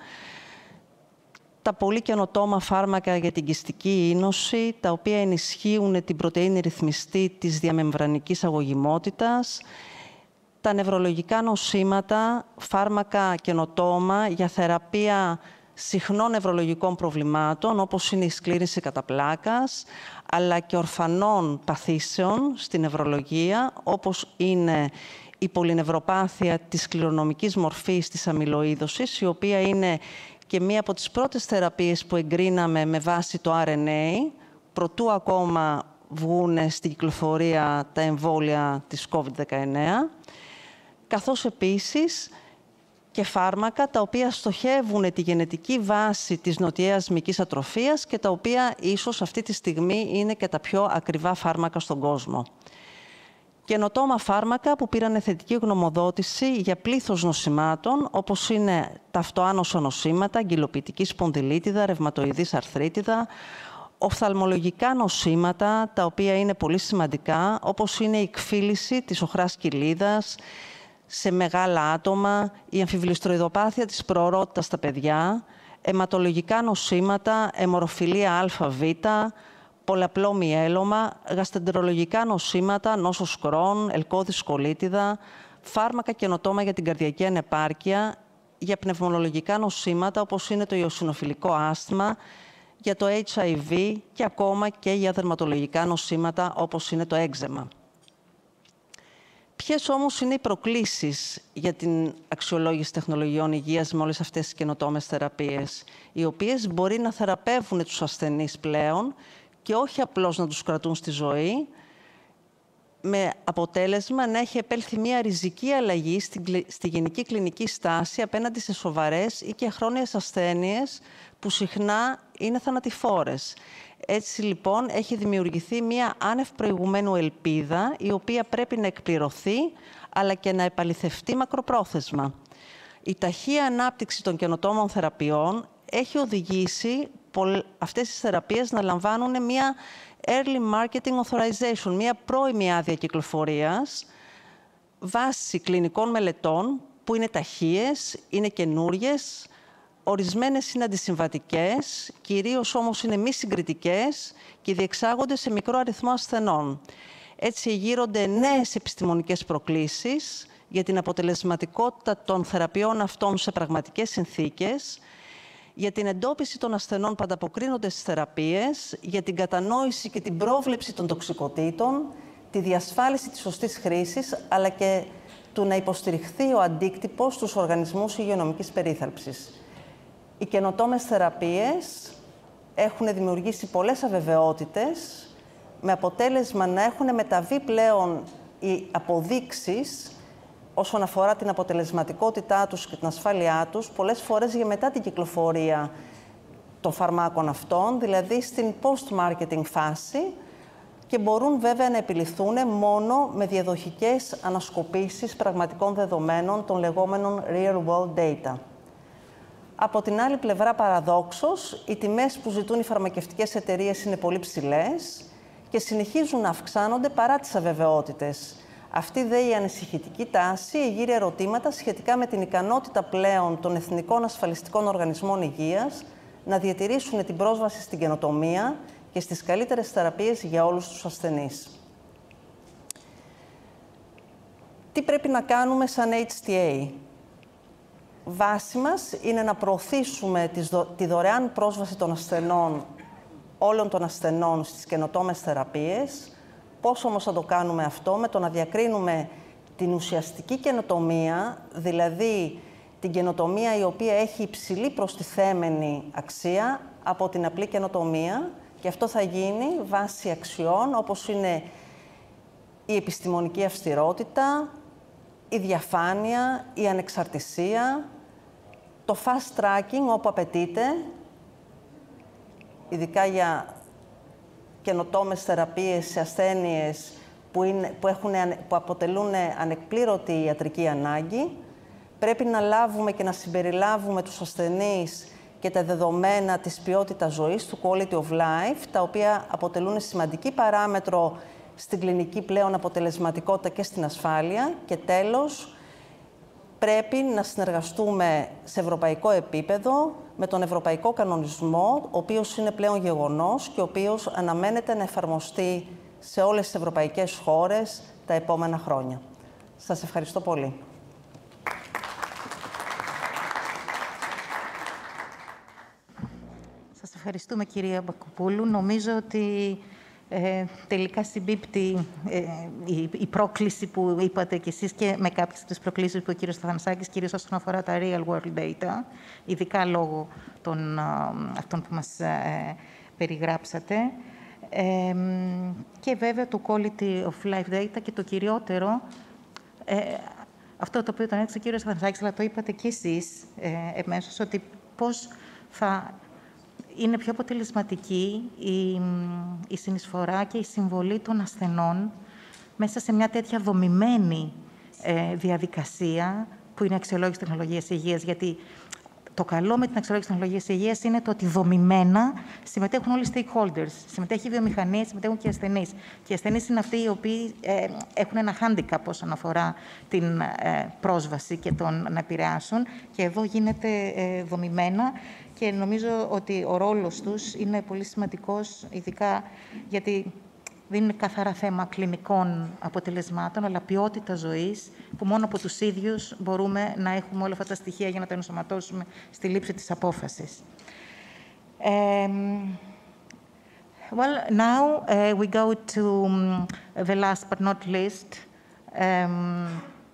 τα πολύ καινοτόμα φάρμακα για την κυστική ίνωση, τα οποία ενισχύουν την πρωτεΐνη ρυθμιστή της διαμεμβρανικής αγωγιμότητας, τα νευρολογικά νοσήματα, φάρμακα καινοτόμα για θεραπεία συχνών νευρολογικών προβλημάτων, όπως είναι η σκλήρυνση κατά πλάκας, αλλά και ορφανών παθήσεων στη νευρολογία, όπως είναι η πολυνευροπάθεια της κληρονομικής μορφής της αμυλοείδωσης, η οποία είναι και μία από τις πρώτες θεραπείες που εγκρίναμε με βάση το αρ εν έι, προτού ακόμα βγουν στην κυκλοφορία τα εμβόλια της κόβιντ δεκαεννέα, καθώς επίσης και φάρμακα τα οποία στοχεύουν τη γενετική βάση της νοτιαίας μυϊκής ατροφίας και τα οποία ίσως αυτή τη στιγμή είναι και τα πιο ακριβά φάρμακα στον κόσμο. Καινοτόμα φάρμακα που πήραν θετική γνωμοδότηση για πλήθος νοσημάτων, όπως είναι τα αυτοάνωσο νοσήματα, γκυλοποιητική σπονδυλίτιδα, ρευματοειδής αρθρίτιδα, οφθαλμολογικά νοσήματα, τα οποία είναι πολύ σημαντικά, όπως είναι η εκφύλιση της οχράς κοιλίδας σε μεγάλα άτομα, η αμφιβληστροειδοπάθεια της προορότητας στα παιδιά, αιματολογικά νοσήματα, αιμορροφιλία α-β, πολλαπλό μυέλωμα, γαστρεντερολογικά νοσήματα, νόσος Κρόν, ελκώδης κολίτιδα, φάρμακα καινοτόμα για την καρδιακή ανεπάρκεια, για πνευμονολογικά νοσήματα όπως είναι το ιοσινοφιλικό άσθμα, για το έιτς άι βι και ακόμα και για δερματολογικά νοσήματα όπως είναι το έξεμα. Ποιες όμως είναι οι προκλήσεις για την αξιολόγηση τεχνολογιών υγείας με όλες αυτές τις καινοτόμες θεραπείες, οι οποίες μπορεί να θεραπεύουν τους ασθενείς πλέον και όχι απλώς να τους κρατούν στη ζωή, με αποτέλεσμα να έχει επέλθει μια ριζική αλλαγή στη γενική κλινική στάση απέναντι σε σοβαρές ή και χρόνιες ασθένειες που συχνά είναι θανατηφόρες. Έτσι λοιπόν έχει δημιουργηθεί μια άνευ προηγουμένου ελπίδα, η οποία πρέπει να εκπληρωθεί, αλλά και να επαληθευτεί μακροπρόθεσμα. Η ταχεία ανάπτυξη των καινοτόμων θεραπείων έχει οδηγήσει αυτές τις θεραπείες να λαμβάνουν μια early marketing authorization, μια πρώιμη άδεια κυκλοφορίας, βάσει κλινικών μελετών που είναι ταχείες, είναι καινούριες, ορισμένες είναι αντισυμβατικές, κυρίως όμως είναι μη συγκριτικές και διεξάγονται σε μικρό αριθμό ασθενών. Έτσι γύρονται νέες επιστημονικές προκλήσεις για την αποτελεσματικότητα των θεραπείων αυτών σε πραγματικές συνθήκες για την εντόπιση των ασθενών που ανταποκρίνονται στις θεραπείες, για την κατανόηση και την πρόβλεψη των τοξικοτήτων, τη διασφάλιση της σωστής χρήσης, αλλά και του να υποστηριχθεί ο αντίκτυπος στους οργανισμούς υγειονομικής περίθαλψης. Οι καινοτόμες θεραπείες έχουν δημιουργήσει πολλές αβεβαιότητες, με αποτέλεσμα να έχουν μεταβεί πλέον οι αποδείξεις όσον αφορά την αποτελεσματικότητά τους και την ασφάλειά τους, πολλές φορές για μετά την κυκλοφορία των φαρμάκων αυτών, δηλαδή στην post-marketing φάση, και μπορούν βέβαια να επιληθούν μόνο με διαδοχικές ανασκοπήσεις πραγματικών δεδομένων, των λεγόμενων real-world data. Από την άλλη πλευρά, παραδόξως, οι τιμές που ζητούν οι φαρμακευτικές εταιρείες είναι πολύ ψηλές και συνεχίζουν να αυξάνονται παρά τις αβεβαιότητες. Αυτή δε η ανησυχητική τάση εγείρει ερωτήματα σχετικά με την ικανότητα πλέον των εθνικών ασφαλιστικών οργανισμών υγείας να διατηρήσουν την πρόσβαση στην καινοτομία και στις καλύτερες θεραπείες για όλους τους ασθενείς. Τι πρέπει να κάνουμε σαν έιτς τι έι? Βάση μας είναι να προωθήσουμε τη δωρεάν πρόσβαση των ασθενών, όλων των ασθενών, στις καινοτόμες θεραπείες. Πώς όμως θα το κάνουμε αυτό? Με το να διακρίνουμε την ουσιαστική καινοτομία, δηλαδή την καινοτομία η οποία έχει υψηλή προστιθέμενη αξία, από την απλή καινοτομία, και αυτό θα γίνει βάσει αξιών όπως είναι η επιστημονική αυστηρότητα, η διαφάνεια, η ανεξαρτησία, το fast tracking όπου απαιτείται, ειδικά για καινοτόμες θεραπείες σε ασθένειες που, είναι, που, έχουν, που αποτελούν ανεκπλήρωτη ιατρική ανάγκη. Πρέπει να λάβουμε και να συμπεριλάβουμε τους ασθενείς και τα δεδομένα της ποιότητας ζωής, του quality of life, τα οποία αποτελούν σημαντική παράμετρο στην κλινική πλέον αποτελεσματικότητα και στην ασφάλεια. Και τέλος, πρέπει να συνεργαστούμε σε ευρωπαϊκό επίπεδο με τον Ευρωπαϊκό Κανονισμό, ο οποίος είναι πλέον γεγονός και ο οποίος αναμένεται να εφαρμοστεί σε όλες τις ευρωπαϊκές χώρες τα επόμενα χρόνια. Σας ευχαριστώ πολύ. Σας ευχαριστούμε, κυρία Μπακοπούλου. Νομίζω ότι ε, τελικά συμπίπτει ε, η, η πρόκληση που είπατε κι εσείς και με κάποιες από τις προκλήσεις που ο κύριος Αθανασάκης, κυρίως όσον αφορά τα real world data, ειδικά λόγω των, α, αυτών που μας ε, περιγράψατε. Ε, και βέβαια το quality of life data και το κυριότερο, ε, αυτό το οποίο τον έδειξε ο κύριος Αθανασάκης, αλλά το είπατε κι εσείς ε, εμέσως, ότι πώς θα είναι πιο αποτελεσματική η, η συνεισφορά και η συμβολή των ασθενών μέσα σε μια τέτοια δομημένη ε, διαδικασία που είναι η αξιολόγηση τεχνολογίας υγείας. Γιατί το καλό με την αξιολόγηση τεχνολογίας υγείας είναι το ότι δομημένα συμμετέχουν όλοι οι stakeholders. Συμμετέχει η βιομηχανία, συμμετέχουν και οι ασθενείς. Και οι ασθενείς είναι αυτοί οι οποίοι ε, έχουν ένα handicap όσον αφορά την ε, πρόσβαση και τον να επηρεάσουν. Και εδώ γίνεται ε, δομημένα. Και νομίζω ότι ο ρόλος τους είναι πολύ σημαντικός, ειδικά γιατί δεν είναι καθαρά θέμα κλινικών αποτελεσμάτων, αλλά ποιότητα ζωής, που μόνο από τους ίδιους μπορούμε να έχουμε όλα αυτά τα στοιχεία για να τα ενσωματώσουμε στη λήψη της απόφασης. Um, well, now uh, we go to um, the last but not least um,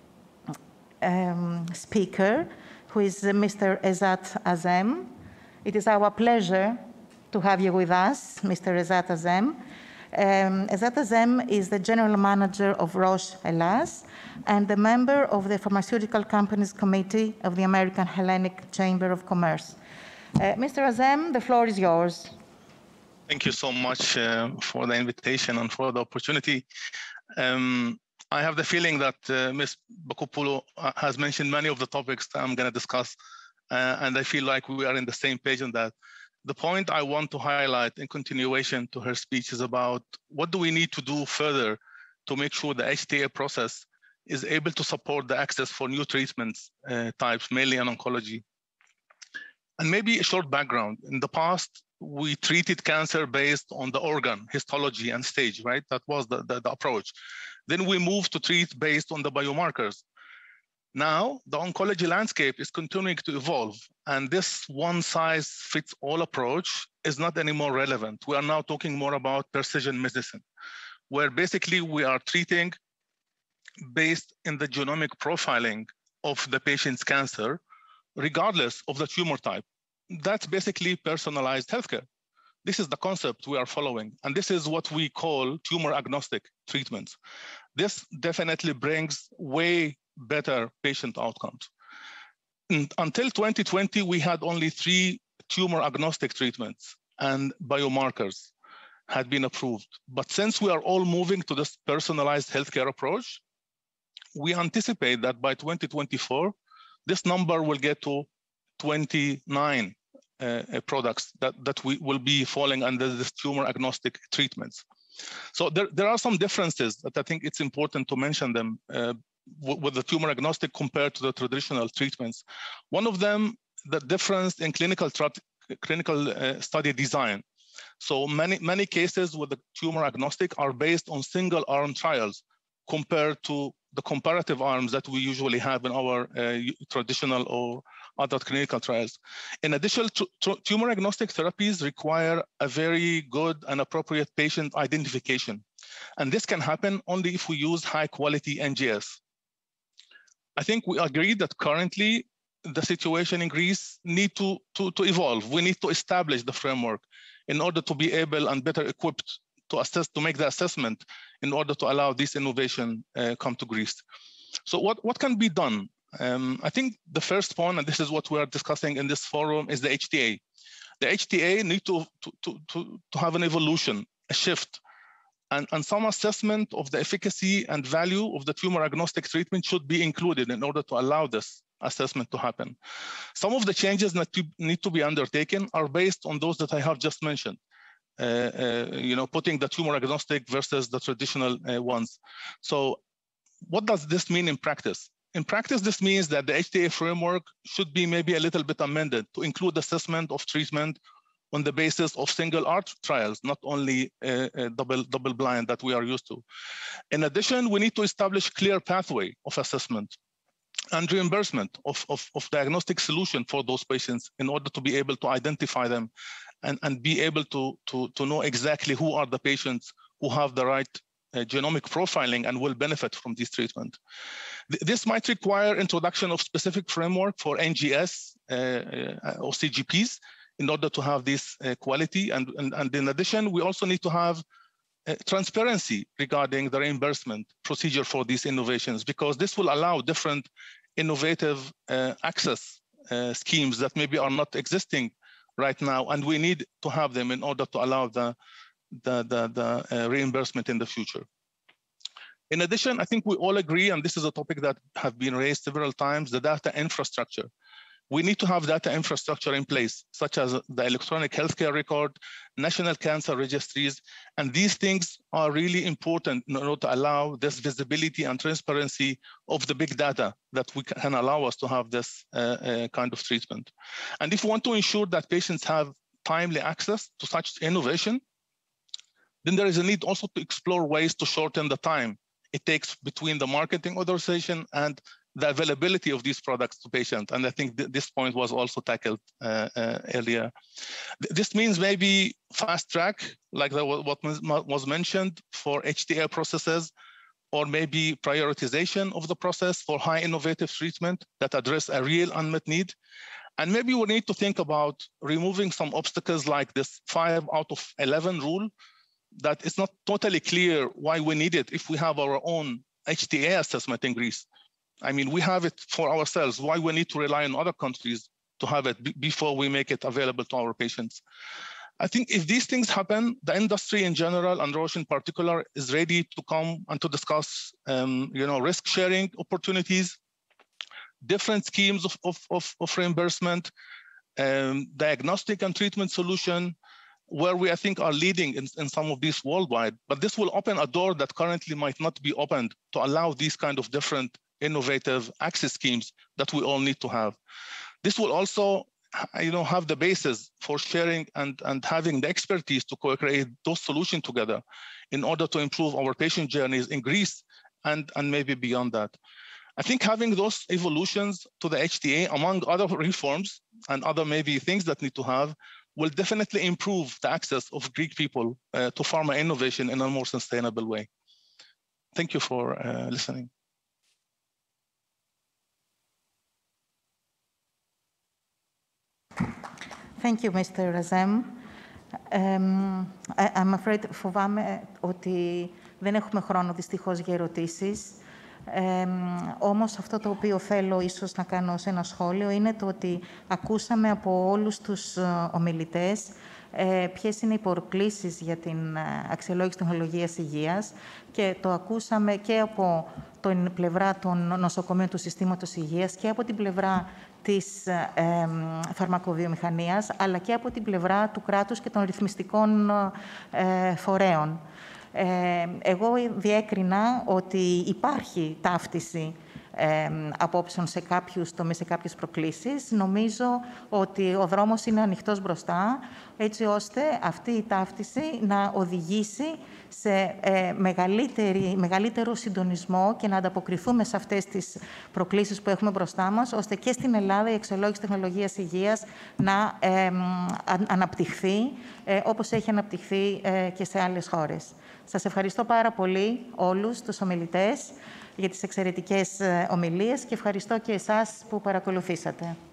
um, speaker, who is uh, Mister Ezat Azem. It is our pleasure to have you with us, Mister Ezat Azem. Um, Ezat Azem is the General Manager of Roche Hellas and a member of the Pharmaceutical Companies Committee of the American Hellenic Chamber of Commerce. Uh, Mister Azem, the floor is yours. Thank you so much uh, for the invitation and for the opportunity. Um, I have the feeling that uh, Miz Bacopoulou has mentioned many of the topics that I'm going to discuss. Uh, and I feel like we are in the same page on that. The point I want to highlight in continuation to her speech is about what do we need to do further to make sure the H T A process is able to support the access for new treatments uh, types, mainly in oncology. And maybe a short background. In the past, we treated cancer based on the organ, histology, and stage, right? That was the, the, the approach. Then we moved to treat based on the biomarkers. Now, the oncology landscape is continuing to evolve, and this one-size-fits-all approach is not anymore relevant. We are now talking more about precision medicine, where basically we are treating based in the genomic profiling of the patient's cancer, regardless of the tumor type. That's basically personalized healthcare. This is the concept we are following, and this is what we call tumor-agnostic treatments. This definitely brings way better patient outcomes. And until twenty twenty, we had only three tumor-agnostic treatments and biomarkers had been approved. But since we are all moving to this personalized healthcare approach, we anticipate that by twenty twenty-four, this number will get to twenty-nine uh, products that, that we will be falling under this tumor-agnostic treatments. So there, there are some differences that I think it's important to mention them uh, with the tumor agnostic compared to the traditional treatments. One of them, the difference in clinical, clinical uh, study design. So many, many cases with the tumor agnostic are based on single arm trials compared to the comparative arms that we usually have in our uh, traditional or other clinical trials. In addition, tumor agnostic therapies require a very good and appropriate patient identification. And this can happen only if we use high quality N G S. I think we agree that currently the situation in Greece needs to, to, to evolve. We need to establish the framework in order to be able and better equipped to assess, to make the assessment in order to allow this innovation uh, come to Greece. So what, what can be done? Um, I think the first point, and this is what we are discussing in this forum, is the H T A. The H T A need to, to, to, to, to have an evolution, a shift, and, and some assessment of the efficacy and value of the tumor agnostic treatment should be included in order to allow this assessment to happen. Some of the changes that need to be undertaken are based on those that I have just mentioned. Uh, uh, you know, putting the tumor agnostic versus the traditional uh, ones. So what does this mean in practice? In practice, this means that the H T A framework should be maybe a little bit amended to include assessment of treatment on the basis of single arm trials, not only uh, uh, double, double blind that we are used to. In addition, we need to establish clear pathway of assessment and reimbursement of, of, of diagnostic solution for those patients in order to be able to identify them and, and be able to, to, to know exactly who are the patients who have the right uh, genomic profiling and will benefit from this treatment. Th this might require introduction of specific framework for N G S uh, uh, or C G Ps in order to have this uh, quality. And, and, and in addition, we also need to have uh, transparency regarding the reimbursement procedure for these innovations, because this will allow different innovative uh, access uh, schemes that maybe are not existing right now, and we need to have them in order to allow the, the, the, the uh, reimbursement in the future. In addition, I think we all agree, and this is a topic that have been raised several times, the data infrastructure. We need to have data infrastructure in place, such as the electronic healthcare record, national cancer registries, and these things are really important in order to allow this visibility and transparency of the big data that we can allow us to have this uh, uh, kind of treatment. And if we want to ensure that patients have timely access to such innovation, then there is a need also to explore ways to shorten the time it takes between the marketing authorization and the availability of these products to patients. And I think th this point was also tackled uh, uh, earlier. Th this means maybe fast track, like the, what was mentioned for H T A processes, or maybe prioritization of the process for high innovative treatment that address a real unmet need. And maybe we need to think about removing some obstacles like this five out of eleven rule, that it's not totally clear why we need it if we have our own H T A assessment in Greece. I mean, we have it for ourselves. Why we need to rely on other countries to have it before we make it available to our patients? I think if these things happen, the industry in general, and Roche in particular, is ready to come and to discuss, um, you know, risk sharing opportunities, different schemes of, of, of, of reimbursement, um, diagnostic and treatment solution, where we, I think, are leading in, in some of these worldwide. But this will open a door that currently might not be opened to allow these kind of different innovative access schemes that we all need to have. This will also, you know, have the basis for sharing and, and having the expertise to co-create those solutions together in order to improve our patient journeys in Greece and, and maybe beyond that. I think having those evolutions to the H T A, among other reforms and other maybe things that need to have, will definitely improve the access of Greek people uh, to pharma innovation in a more sustainable way. Thank you for uh, listening. Thank you, Mister Azem. Um, I'm afraid, φοβάμαι ότι δεν έχουμε χρόνο δυστυχώς για ερωτήσεις. Ε, όμως αυτό το οποίο θέλω ίσως να κάνω σε ένα σχόλιο είναι το ότι ακούσαμε από όλους τους ομιλητές ε, ποιες είναι οι προκλήσεις για την αξιολόγηση τεχνολογίας υγείας και το ακούσαμε και από την πλευρά των νοσοκομείων του συστήματος υγείας και από την πλευρά της ε, φαρμακοβιομηχανίας, αλλά και από την πλευρά του κράτους και των ρυθμιστικών ε, φορέων. Ε, εγώ διέκρινα ότι υπάρχει ταύτιση ε, απόψεων σε κάποιους τομείς, σε κάποιες προκλήσεις. Νομίζω ότι ο δρόμος είναι ανοιχτός μπροστά, έτσι ώστε αυτή η ταύτιση να οδηγήσει σε ε, μεγαλύτερο συντονισμό και να ανταποκριθούμε σε αυτές τις προκλήσεις που έχουμε μπροστά μας, ώστε και στην Ελλάδα η αξιολόγηση τεχνολογίας υγείας να ε, αναπτυχθεί, ε, όπως έχει αναπτυχθεί ε, και σε άλλες χώρες. Σας ευχαριστώ πάρα πολύ όλους τους ομιλητές για τις εξαιρετικές ομιλίες και ευχαριστώ και εσάς που παρακολουθήσατε.